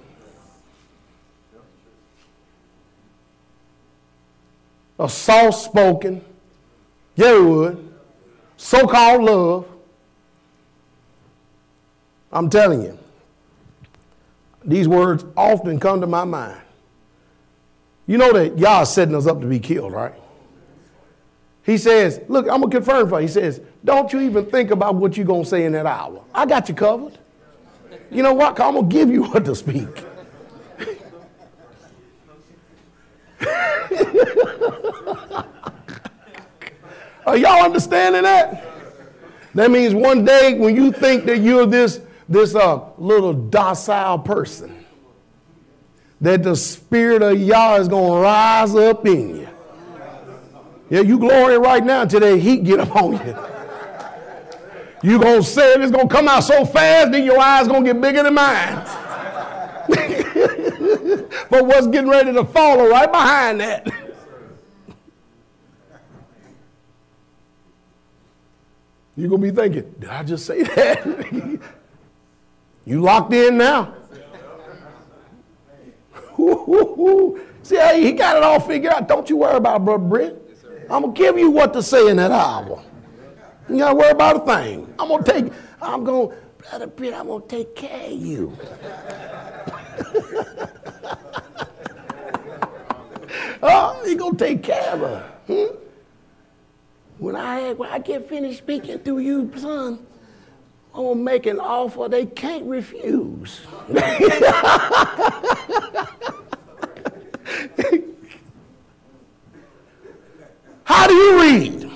A soft-spoken, yeah, we would, so-called love. I'm telling you, these words often come to my mind. You know that Yah is setting us up to be killed, right? He says, look, I'm going to confirm for you. He says, don't you even think about what you're going to say in that hour. I got you covered. You know what? I'm going to give you what to speak. Are y'all understanding that? That means one day when you think that you're this little docile person, that the Spirit of Yah is going to rise up in you. Yeah, you glory right now until that heat get up on you. You're going to say it, it's going to come out so fast, then your eyes going to get bigger than mine. But what's getting ready to follow right behind that? You're going to be thinking, did I just say that? You locked in now. See how he got it all figured out. Don't you worry about it, Brother Brent. I'm going to give you what to say in that hour. You got to worry about a thing. Brother Brent, I'm going to take care of you. Oh, he going to take care of her. When I get finished speaking through you, son, I'm going to make an offer they can't refuse. How do you read?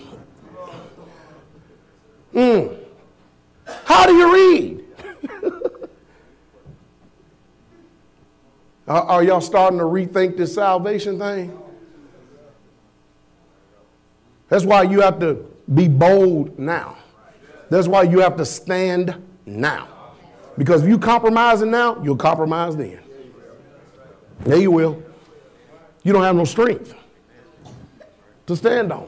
How do you read? Are y'all starting to rethink this salvation thing? That's why you have to be bold now. That's why you have to stand now. Because if you compromising now, you'll compromise then. Yeah, you will. You don't have no strength to stand on.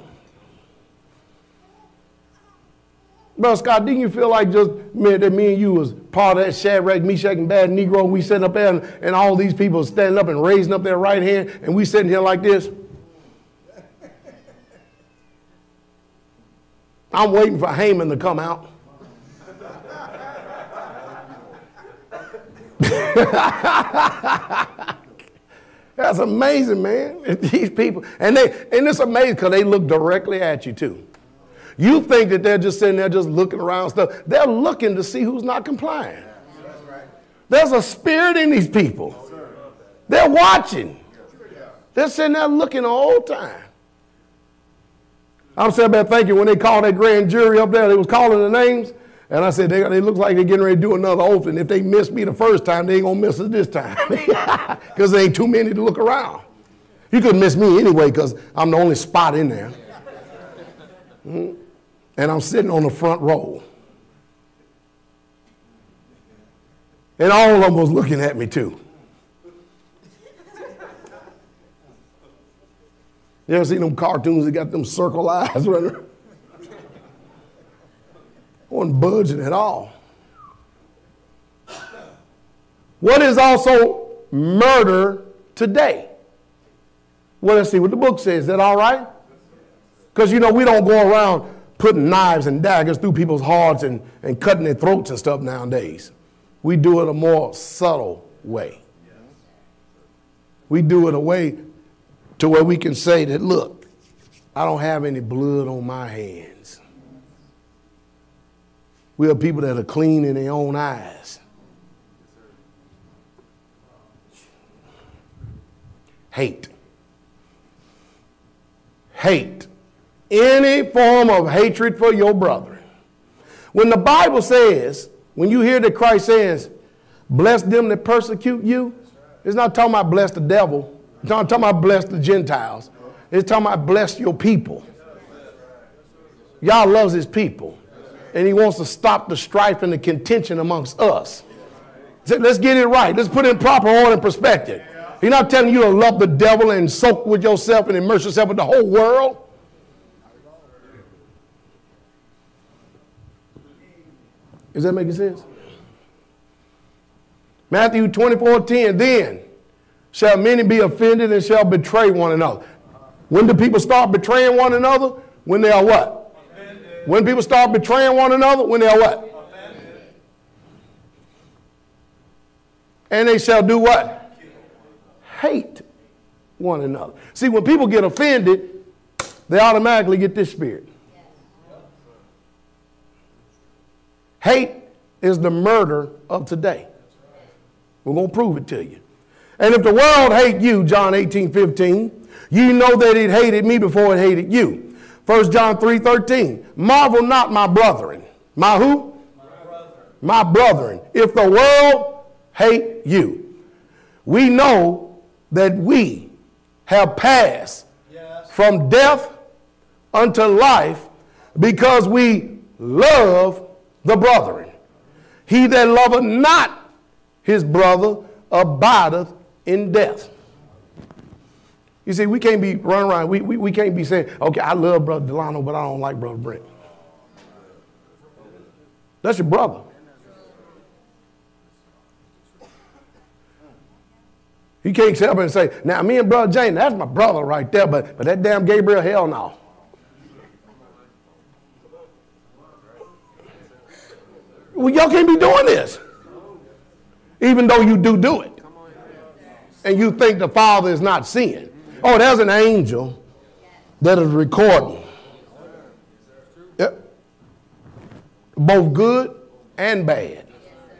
Brother Scott, didn't you feel like just that me and you was part of that Shadrach, Meshach, and Abednego, and we sitting up there and all these people standing up and raising up their right hand, and we sitting here like this? I'm waiting for Haman to come out. That's amazing, man. These people, and it's amazing because they look directly at you too. You think that they're just sitting there just looking around stuff. They're looking to see who's not complying. There's a spirit in these people. They're watching. They're sitting there looking the whole time. I'm sitting there thinking when they called that grand jury up there, they was calling the names. And I said, they look like they're getting ready to do another oath. And if they miss me the first time, they ain't going to miss us this time. Because there ain't too many to look around. You could miss me anyway because I'm the only spot in there. And I'm sitting on the front row. And all of them was looking at me too. You ever seen them cartoons that got them circle eyes running? Wasn't budging at all. What is also murder today? Well, let's see what the book says. Is that all right? Because, we don't go around putting knives and daggers through people's hearts and cutting their throats and stuff nowadays. We do it a more subtle way. We do it a way to where we can say that, look, I don't have any blood on my hands. We are people that are clean in their own eyes. Hate. hate. Any form of hatred for your brother. When the Bible says, when you hear that Christ says, bless them that persecute you, it's not talking about bless the devil. It's not talking about bless the Gentiles. It's talking about bless your people. God loves his people. And he wants to stop the strife and the contention amongst us. So let's get it right. Let's put it in proper order and perspective. He's not telling you to love the devil and soak with yourself and immerse yourself with the whole world. Is that making sense? Matthew 24:10, then shall many be offended and shall betray one another. When do people start betraying one another? When they are what? Offended. When people start betraying one another? When they are what? Offended. And they shall do what? Hate one another. See, when people get offended, they automatically get this spirit. Hate is the murder of today. We're going to prove it to you. And if the world hate you, John 18:15, you know that it hated me before it hated you. 1 John 3:13, marvel not, my brethren. My who? My brethren. If the world hate you. We know that we have passed from death unto life because we love the brethren. He that loveth not his brother abideth in death. You see, we can't be running around. We can't be saying, okay, I love Brother Delano, but I don't like Brother Brent. That's your brother. You can't sit up and say, now me and Brother James, that's my brother right there, but that damn Gabriel, hell no. Well, y'all can't be doing this. Even though you do it. And you think the Father is not seeing. Oh, there's an angel that is recording. Yep. Both good and bad.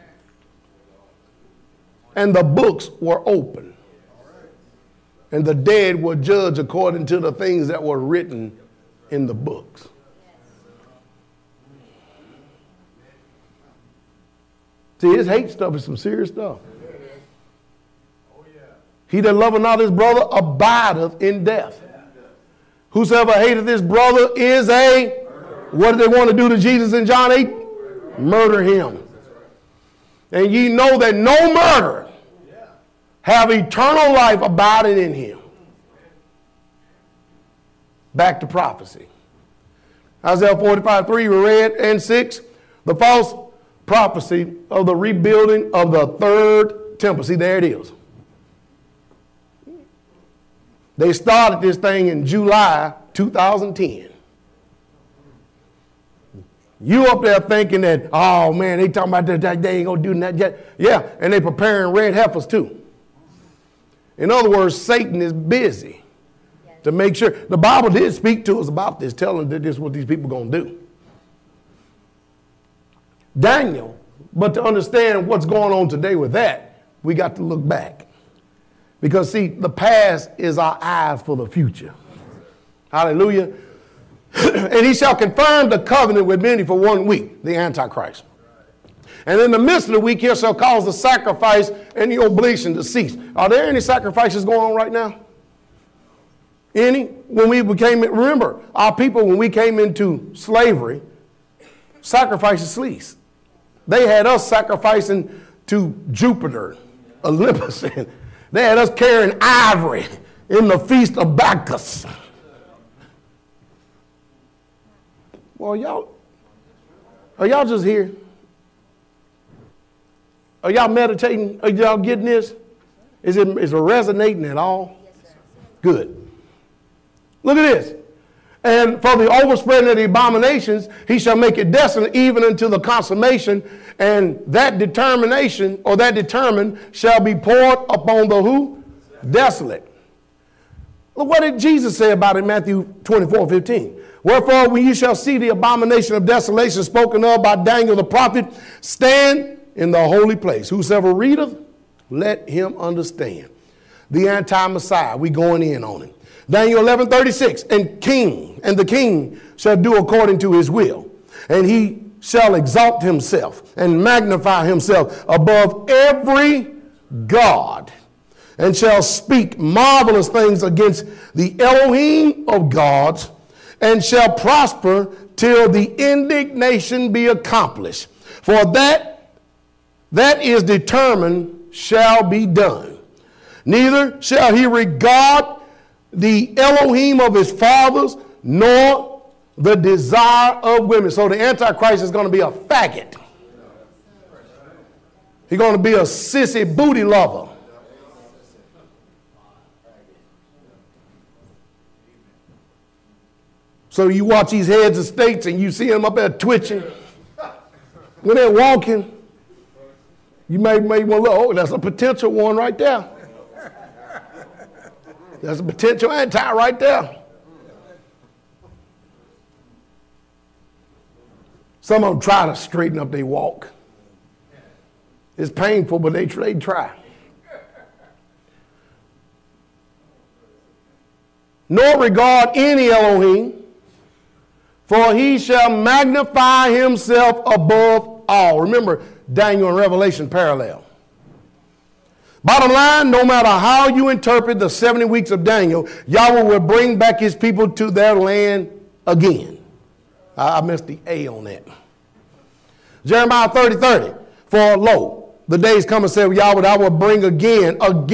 And the books were open. And the dead were judged according to the things that were written in the books. See, his hate stuff is some serious stuff. He that loveth not his brother abideth in death. Whosoever hateth his brother is a, what did they want to do to Jesus in John 8? Murder him. And ye know that no murderer have eternal life abiding in him. Back to prophecy. Isaiah 45:3 we read, and 6, the false prophecy of the rebuilding of the third temple. See, there it is. They started this thing in July 2010. You up there thinking that, oh man, they talking about that they ain't gonna do that yet. Yeah, and they preparing red heifers too. In other words, Satan is busy to make sure. The Bible did speak to us about this, telling that this is what these people are gonna do. Daniel, but to understand what's going on today with that, we got to look back. Because see, the past is our eyes for the future. Hallelujah. And he shall confirm the covenant with many for 1 week, the Antichrist. And in the midst of the week, he shall cause the sacrifice and the oblation to cease. Are there any sacrifices going on right now? Any? When we became, remember, our people, when we came into slavery, sacrifices ceased. They had us sacrificing to Jupiter, Olympus. They had us carrying ivory in the feast of Bacchus. Well, y'all, are y'all just here? Are y'all meditating? Are y'all getting this? Is it resonating at all? Yes, sir. Good. Look at this. And for the overspreading of the abominations, he shall make it desolate even until the consummation, and that determination, or that determined, shall be poured upon the who? Desolate. Look, what did Jesus say about it in Matthew 24:15? Wherefore, when you shall see the abomination of desolation spoken of by Daniel the prophet, stand in the holy place. Whosoever readeth, let him understand. The anti-Messiah, we going in on him. Daniel 11:36, and the king shall do according to his will, and he shall exalt himself and magnify himself above every god, and shall speak marvelous things against the Elohim of gods, and shall prosper till the indignation be accomplished. For that is determined shall be done. Neither shall he regard the Elohim of his fathers, nor the desire of women. So the Antichrist is going to be a faggot. He's going to be a sissy booty lover. So you watch these heads of states and you see them up there twitching. When they're walking, you may want to look, oh, that's a potential one right there. There's a potential anti right there. Some of them try to straighten up their walk. It's painful, but they try. Nor regard any Elohim, for he shall magnify himself above all. Remember, Daniel and Revelation parallel. Bottom line, no matter how you interpret the 70 weeks of Daniel, Yahweh will bring back his people to their land again. I missed the A on that. Jeremiah 30:30. For lo, the days come and say, Yahweh, I will bring again,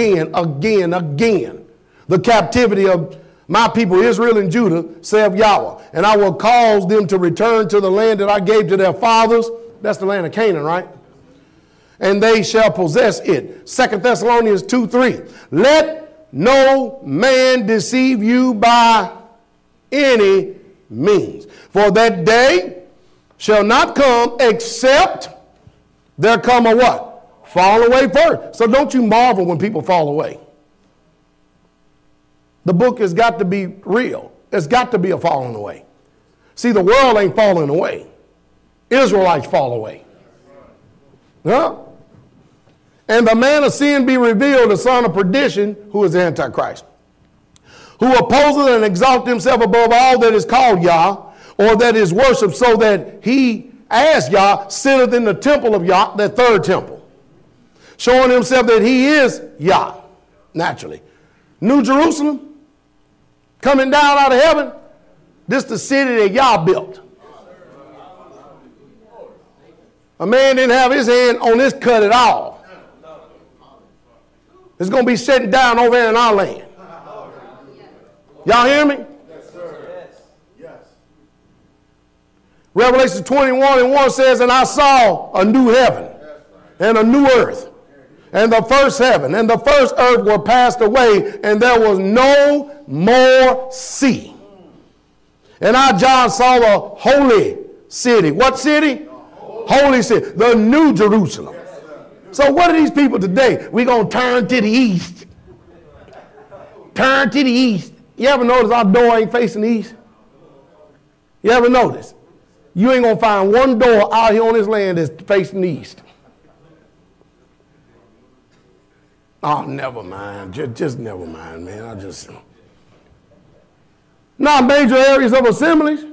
the captivity of my people Israel and Judah, saith Yahweh. And I will cause them to return to the land that I gave to their fathers. That's the land of Canaan, right? And they shall possess it. 2 Thessalonians 2:3. Let no man deceive you by any means. For that day shall not come except there come a what? Fall away first. So don't you marvel when people fall away. The book has got to be real. There's got to be a falling away. See, the world ain't falling away. Israelites fall away. Huh? And the man of sin be revealed, the son of perdition, who is the Antichrist, who opposes and exalts himself above all that is called Yah, or that is worshipped, so that he, as Yah, sitteth in the temple of Yah, that third temple, showing himself that he is Yah, naturally. New Jerusalem, coming down out of heaven, this the city that Yah built. A man didn't have his hand on this cut at all. It's going to be sitting down over here in our land. Y'all hear me? Yes, sir. Yes. Revelation 21:1 says, and I saw a new heaven and a new earth. And the first heaven and the first earth were passed away, and there was no more sea. And I, John, saw the holy city. What city? Holy city. The New Jerusalem. So what are these people today? We're going to turn to the east. Turn to the east. You ever notice our door ain't facing the east? You ever notice? You ain't going to find one door out here on this land that's facing the east. Oh, never mind. Just never mind, man. Not major areas of assemblies.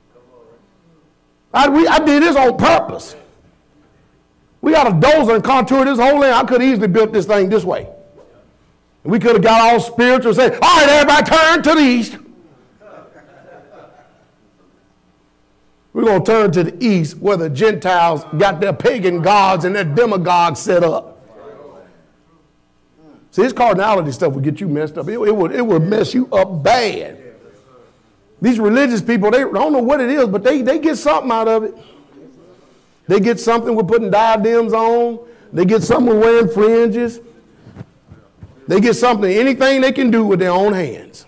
I did this on purpose. We got a dozer and contour this whole land. I could have easily built this thing this way. We could have got all spiritual and said, all right, everybody turn to the east. We're going to turn to the east where the Gentiles got their pagan gods and their demagogues set up. See, this cardinality stuff would get you messed up. It would mess you up bad. These religious people, they don't know what it is, but they get something out of it. They get something with putting diadems on. They get something with wearing fringes. They get something, anything they can do with their own hands.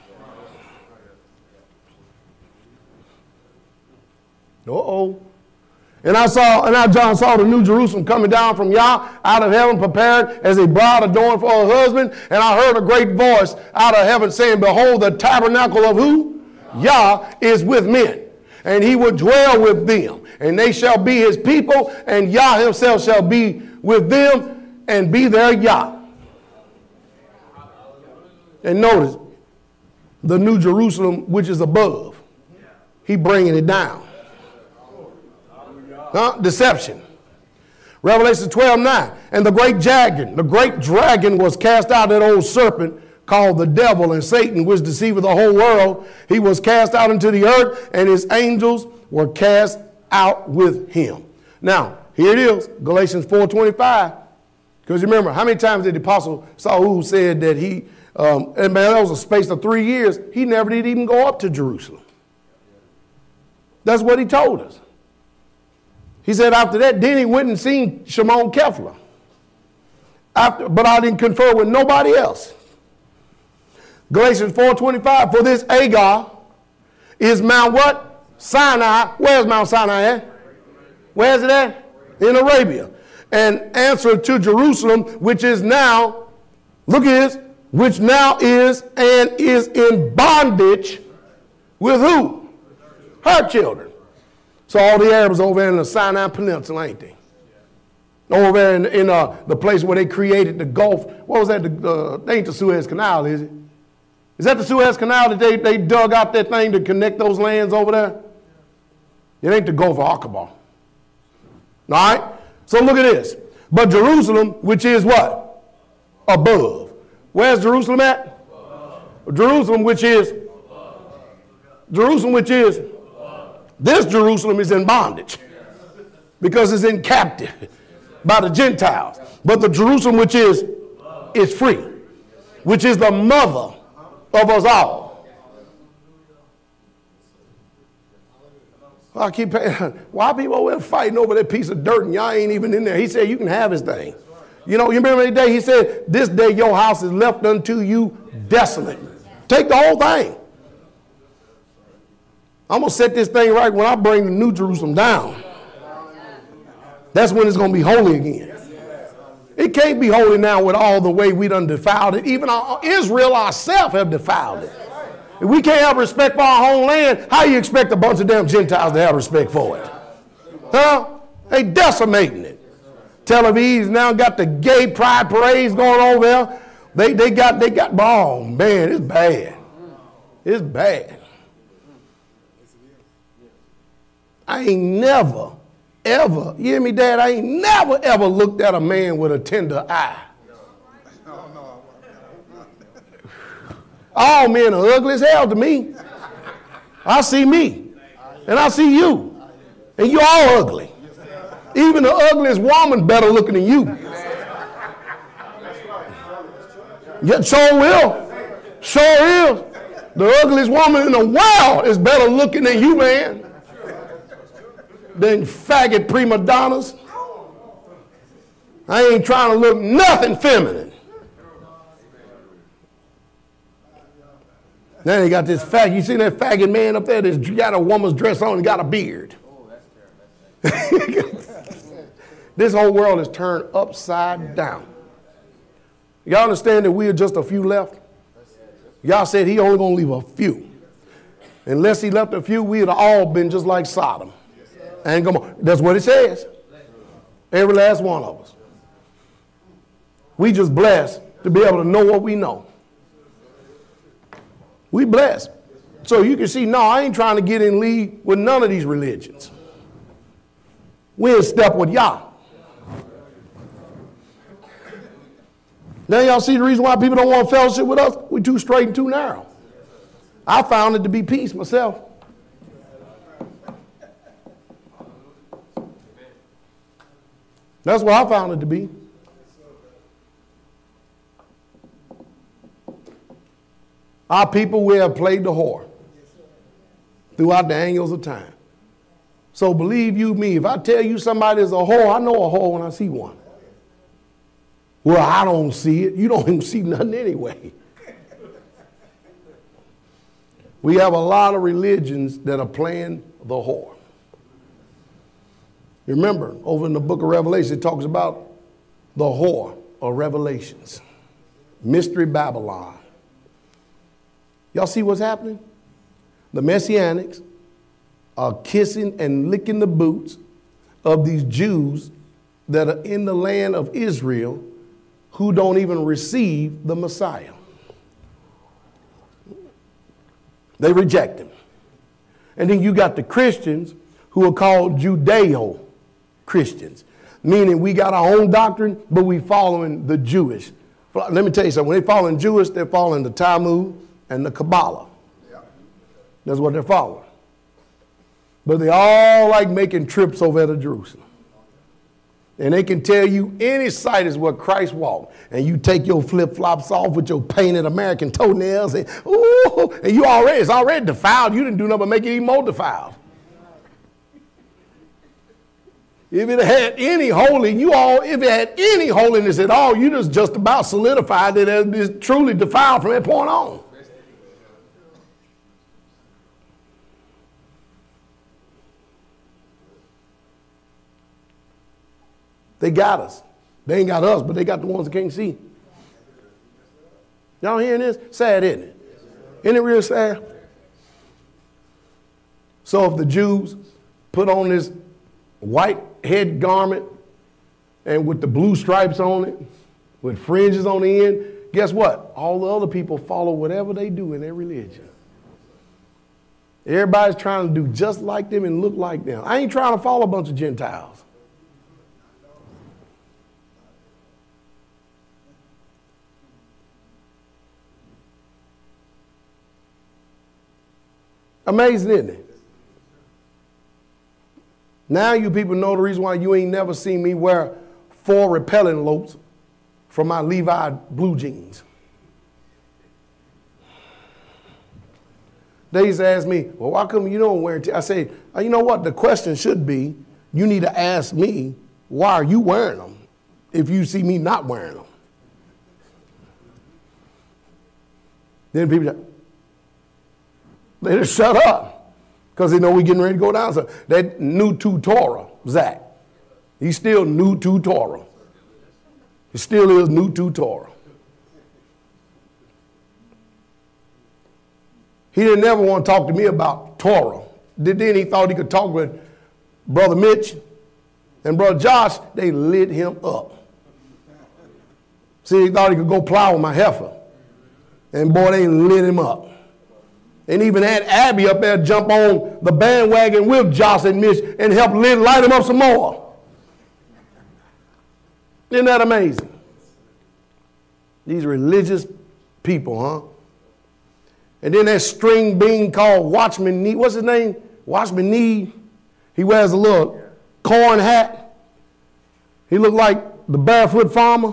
Uh-oh. And John saw the New Jerusalem coming down from Yah out of heaven, prepared as a bride adorned for her husband. And I heard a great voice out of heaven saying, behold, the tabernacle of who? Yah is with men, and he will dwell with them, and they shall be his people, and Yah himself shall be with them and be their Yah. And notice, the New Jerusalem, which is above. He bringing it down. Deception. Revelation 12:9. And the great dragon was cast out, that old serpent called the devil and Satan, which deceiveth the whole world. He was cast out into the earth, and his angels were cast out with him. Now, here it is, Galatians 4:25. Because remember, how many times did the apostle Saul said that he, and man, that was a space of 3 years, he never did even go up to Jerusalem. That's what he told us. He said after that, then he went and seen Shimon Kepler. But I didn't confer with nobody else. Galatians 4:25, for this Agar is Mount what? Sinai. Where's Mount Sinai at? Where's it at? In Arabia. And answer to Jerusalem, which is now, look at this, which now is and is in bondage with who? Her children. So all the Arabs over there in the Sinai Peninsula, ain't they? Over there in the place where they created the Gulf. What was that? They ain't the Suez Canal, is it? Is that the Suez Canal that they dug out that thing to connect those lands over there? It ain't the Gulf of Aqaba. All right? So look at this. But Jerusalem, which is what? Above. Where's Jerusalem at? Above. Jerusalem, which is? Above. Jerusalem, which is? Above. This Jerusalem is in bondage because it's in captive by the Gentiles. But the Jerusalem, which is free, which is the mother of us all. I keep why people over fighting over that piece of dirt and y'all ain't even in there? He said you can have his thing. You know, you remember the day he said, this day your house is left unto you desolate. Take the whole thing. I'm going to set this thing right when I bring the New Jerusalem down. That's when it's going to be holy again. It can't be holy now with all the way we done defiled it. Even Israel ourselves have defiled it. If we can't have respect for our homeland, how you expect a bunch of damn Gentiles to have respect for it? Huh? They decimating it. Tel Aviv's now got the gay pride parades going over there. They got, oh man, it's bad. It's bad. I ain't never, ever, you hear me, Dad? I ain't never, ever looked at a man with a tender eye. All men are ugly as hell to me. I see me, and I see you, and you all ugly. Even the ugliest woman better looking than you. Yeah, sure will. Sure is. The ugliest woman in the world is better looking than you, man. Than faggot prima donnas. I ain't trying to look nothing feminine. Then he got this faggot. You see that faggot man up there that's got a woman's dress on and got a beard. This whole world is turned upside down. Y'all understand that we are just a few left? Y'all said he only going to leave a few. Unless he left a few, we'd have all been just like Sodom. And that's what it says. Every last one of us. We just blessed to be able to know what we know. We blessed. So you can see, no, I ain't trying to get in league with none of these religions. We in step with Yah. Now y'all see the reason why people don't want fellowship with us? We're too straight and too narrow. I found it to be peace myself. That's what I found it to be. Our people, we have played the whore throughout the angles of time. So believe you me, if I tell you somebody is a whore, I know a whore when I see one. Well, I don't see it. You don't even see nothing anyway. We have a lot of religions that are playing the whore. Remember, over in the book of Revelation, it talks about the whore of Revelations. Mystery Babylon. Y'all see what's happening? The Messianics are kissing and licking the boots of these Jews that are in the land of Israel who don't even receive the Messiah. They reject him. And then you got the Christians who are called Judeo-Christians, meaning we got our own doctrine, but we following the Jewish. Let me tell you something. When they following Jewish, they're following the Talmud and the Kabbalah. That's what they're following. But they all like making trips over to Jerusalem. And they can tell you any site is where Christ walked. And you take your flip-flops off with your painted American toenails. And, ooh, and it's already defiled. You didn't do nothing but make it even more defiled. If it had any holiness at all, you just about solidified that it is truly defiled from that point on. They got us. They ain't got us, but they got the ones that can't see. Y'all hearing this? Sad, isn't it? Isn't it real sad? So if the Jews put on this white head garment and with the blue stripes on it, with fringes on the end, guess what? All the other people follow whatever they do in their religion. Everybody's trying to do just like them and look like them. I ain't trying to follow a bunch of Gentiles. Amazing, isn't it? Now you people know the reason why you ain't never seen me wear 4 repelling lopes from my Levi blue jeans. They used to ask me, well, why come you don't wear it? I say, oh, you know what? The question should be, you need to ask me, why are you wearing them if you see me not wearing them? Then people say, they just shut up because they know we're getting ready to go down. So that new to Torah, Zach, he's still new to Torah. He still is new to Torah. He didn't ever want to talk to me about Torah. Then he thought he could talk with Brother Mitch and Brother Josh. They lit him up. See, he thought he could go plow with my heifer. And boy, they lit him up. And even had Abby up there jump on the bandwagon with Josh and Mitch and help light him up some more. Isn't that amazing? These religious people, huh? And then that string bean called Watchman Nee. What's his name? Watchman Nee. He wears a little corn hat. He looked like the barefoot farmer.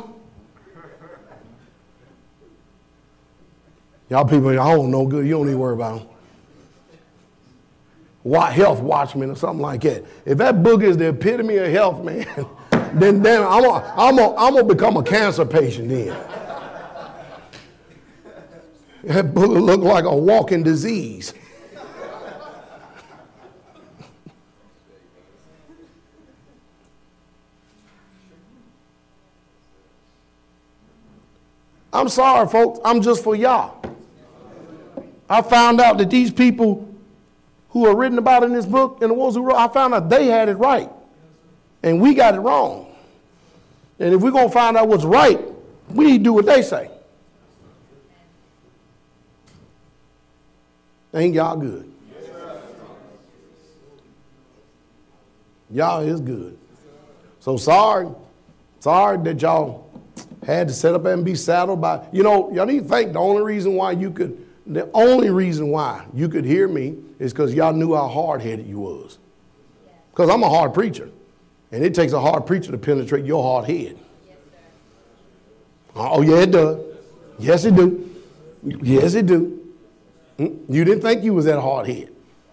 Y'all people, I don't know good. You don't need to worry about them. Health Watchman or something like that. If that book is the epitome of health, man, then I'm gonna become a cancer patient then. That book look like a walking disease. I'm sorry, folks. I'm just for y'all. I found out that these people who are written about in this book and the ones who wrote, I found out they had it right. And we got it wrong. And if we're going to find out what's right, we need to do what they say. Ain't y'all good? Y'all is good. So sorry that y'all had to set up and be saddled by, y'all need to think the only reason why you could hear me is because y'all knew how hard-headed you was. Because I'm a hard preacher. And it takes a hard preacher to penetrate your hard head. Yes, oh, yeah, it does. Yes, it do. Yes, it do. You didn't think you was that hard head.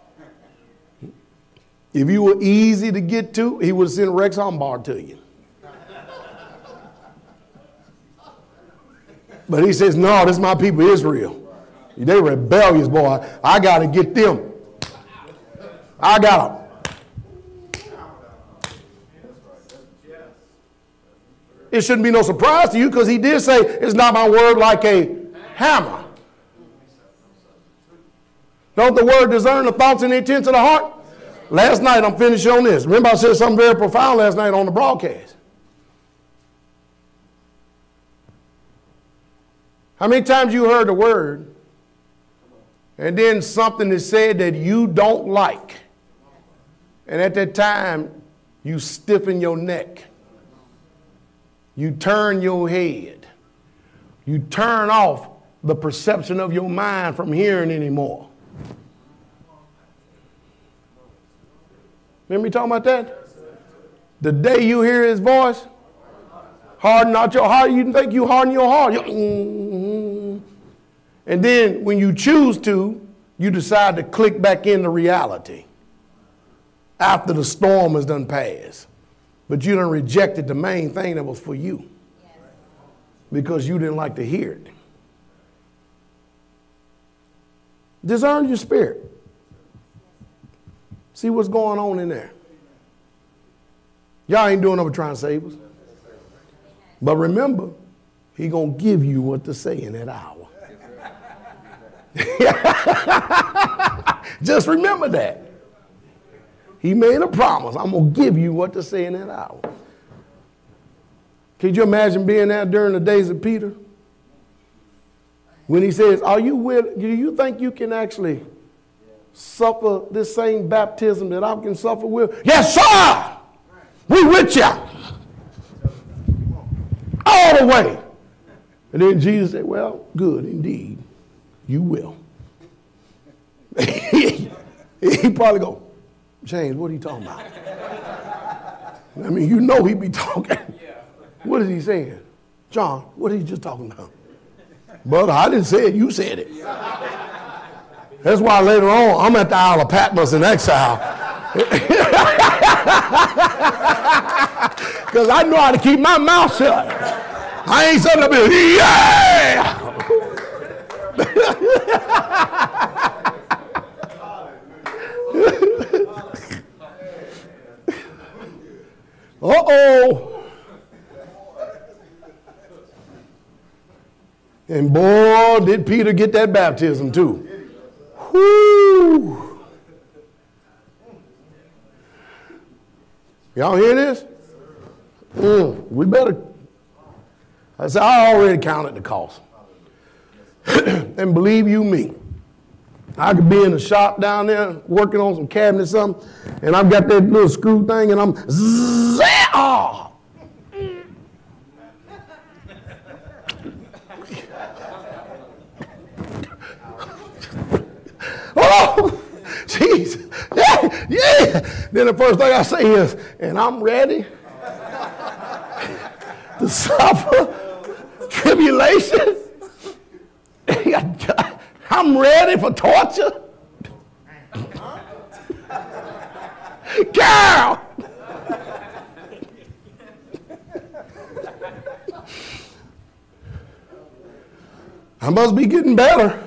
If you were easy to get to, he would have sent Rex Humbard to you. But he says, no, this is my people, Israel. They rebellious, boy. I got to get them. I got them. It shouldn't be no surprise to you because he did say, it's not my word like a hammer. Don't the word discern the thoughts and the intents of the heart? Last night, I'm finishing on this. Remember I said something very profound last night on the broadcast. How many times you heard the word and then something is said that you don't like. And at that time, you stiffen your neck. You turn your head. You turn off the perception of your mind from hearing anymore. Remember me talking about that? The day you hear his voice, harden not your heart. You think you harden your heart. And then when you choose to, you decide to click back into reality after the storm has done passed. But you done rejected the main thing that was for you because you didn't like to hear it. Discern your spirit. See what's going on in there. Y'all ain't doing no trying to save us. But remember, he going to give you what to say in that hour. Just remember that. He made a promise. I'm going to give you what to say in that hour. Can you imagine being there during the days of Peter? When he says, are you willing, do you think you can actually suffer this same baptism that I can suffer with? Yes, sir! We with you. All the way. And then Jesus said, well, good indeed. You will. He probably go, James, what are you talking about? I mean, you know he be talking. What is he saying? John, what are you just talking about? Brother, I didn't say it. You said it. That's why later on, I'm at the Isle of Patmos in exile. Because I know how to keep my mouth shut. I ain't sitting up here, yeah! Uh-oh. And boy, did Peter get that baptism too. Whoo! Y'all hear this? We better. I said, I already counted the cost. And believe you me, I could be in the shop down there working on some cabinets or something, and I've got that little screw thing, and I'm oh. Oh, jeez. Yeah, yeah. Then the first thing I say is, and I'm ready to suffer tribulation. I'm ready for torture. Girl. I must be getting better.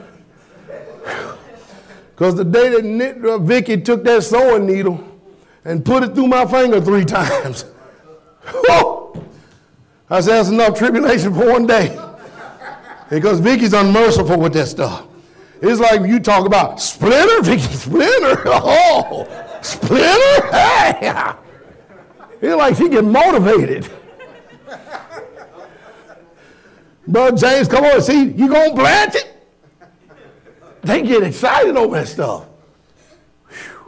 Because the day that Vicky took that sewing needle and put it through my finger 3 times, I said, that's enough tribulation for one day. Because Vicky's unmerciful with that stuff. It's like you talk about Splinter, Vicky Splinter. Oh, Splinter? Hey. It's like she get motivated. Brother James, come on, see, you gonna plant it? They get excited over that stuff. Whew.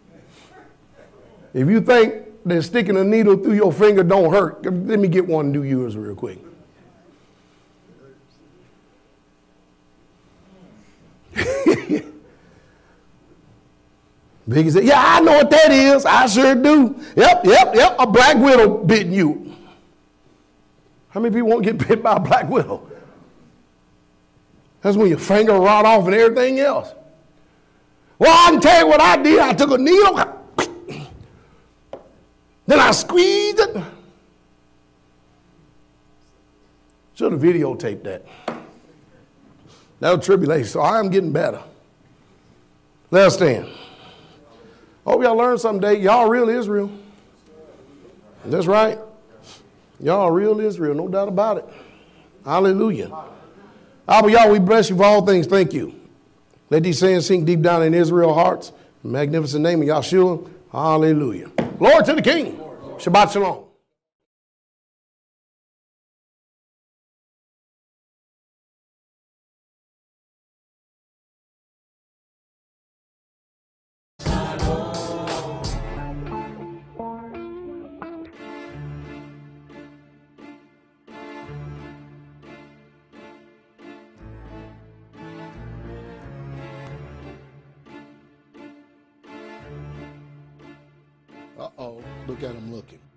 If you think that sticking a needle through your finger don't hurt, let me get one and do yours real quick. Vicky said, yeah, I know what that is. I sure do. Yep. A black widow bitten you. How many people won't get bit by a black widow? That's when your finger rot off and everything else. Well, I can tell you what I did. I took a needle, then I squeezed it. Should have videotaped that. That was tribulation, so I am getting better. Let's stand. Hope y'all learned something today. Y'all real Israel. That's right. Y'all real Israel, no doubt about it. Hallelujah. Abba, Yah, we bless you for all things. Thank you. Let these sayings sink deep down in Israel's hearts. In the magnificent name of Yahshua. Hallelujah. Glory to the King. Shabbat shalom. Look at him looking.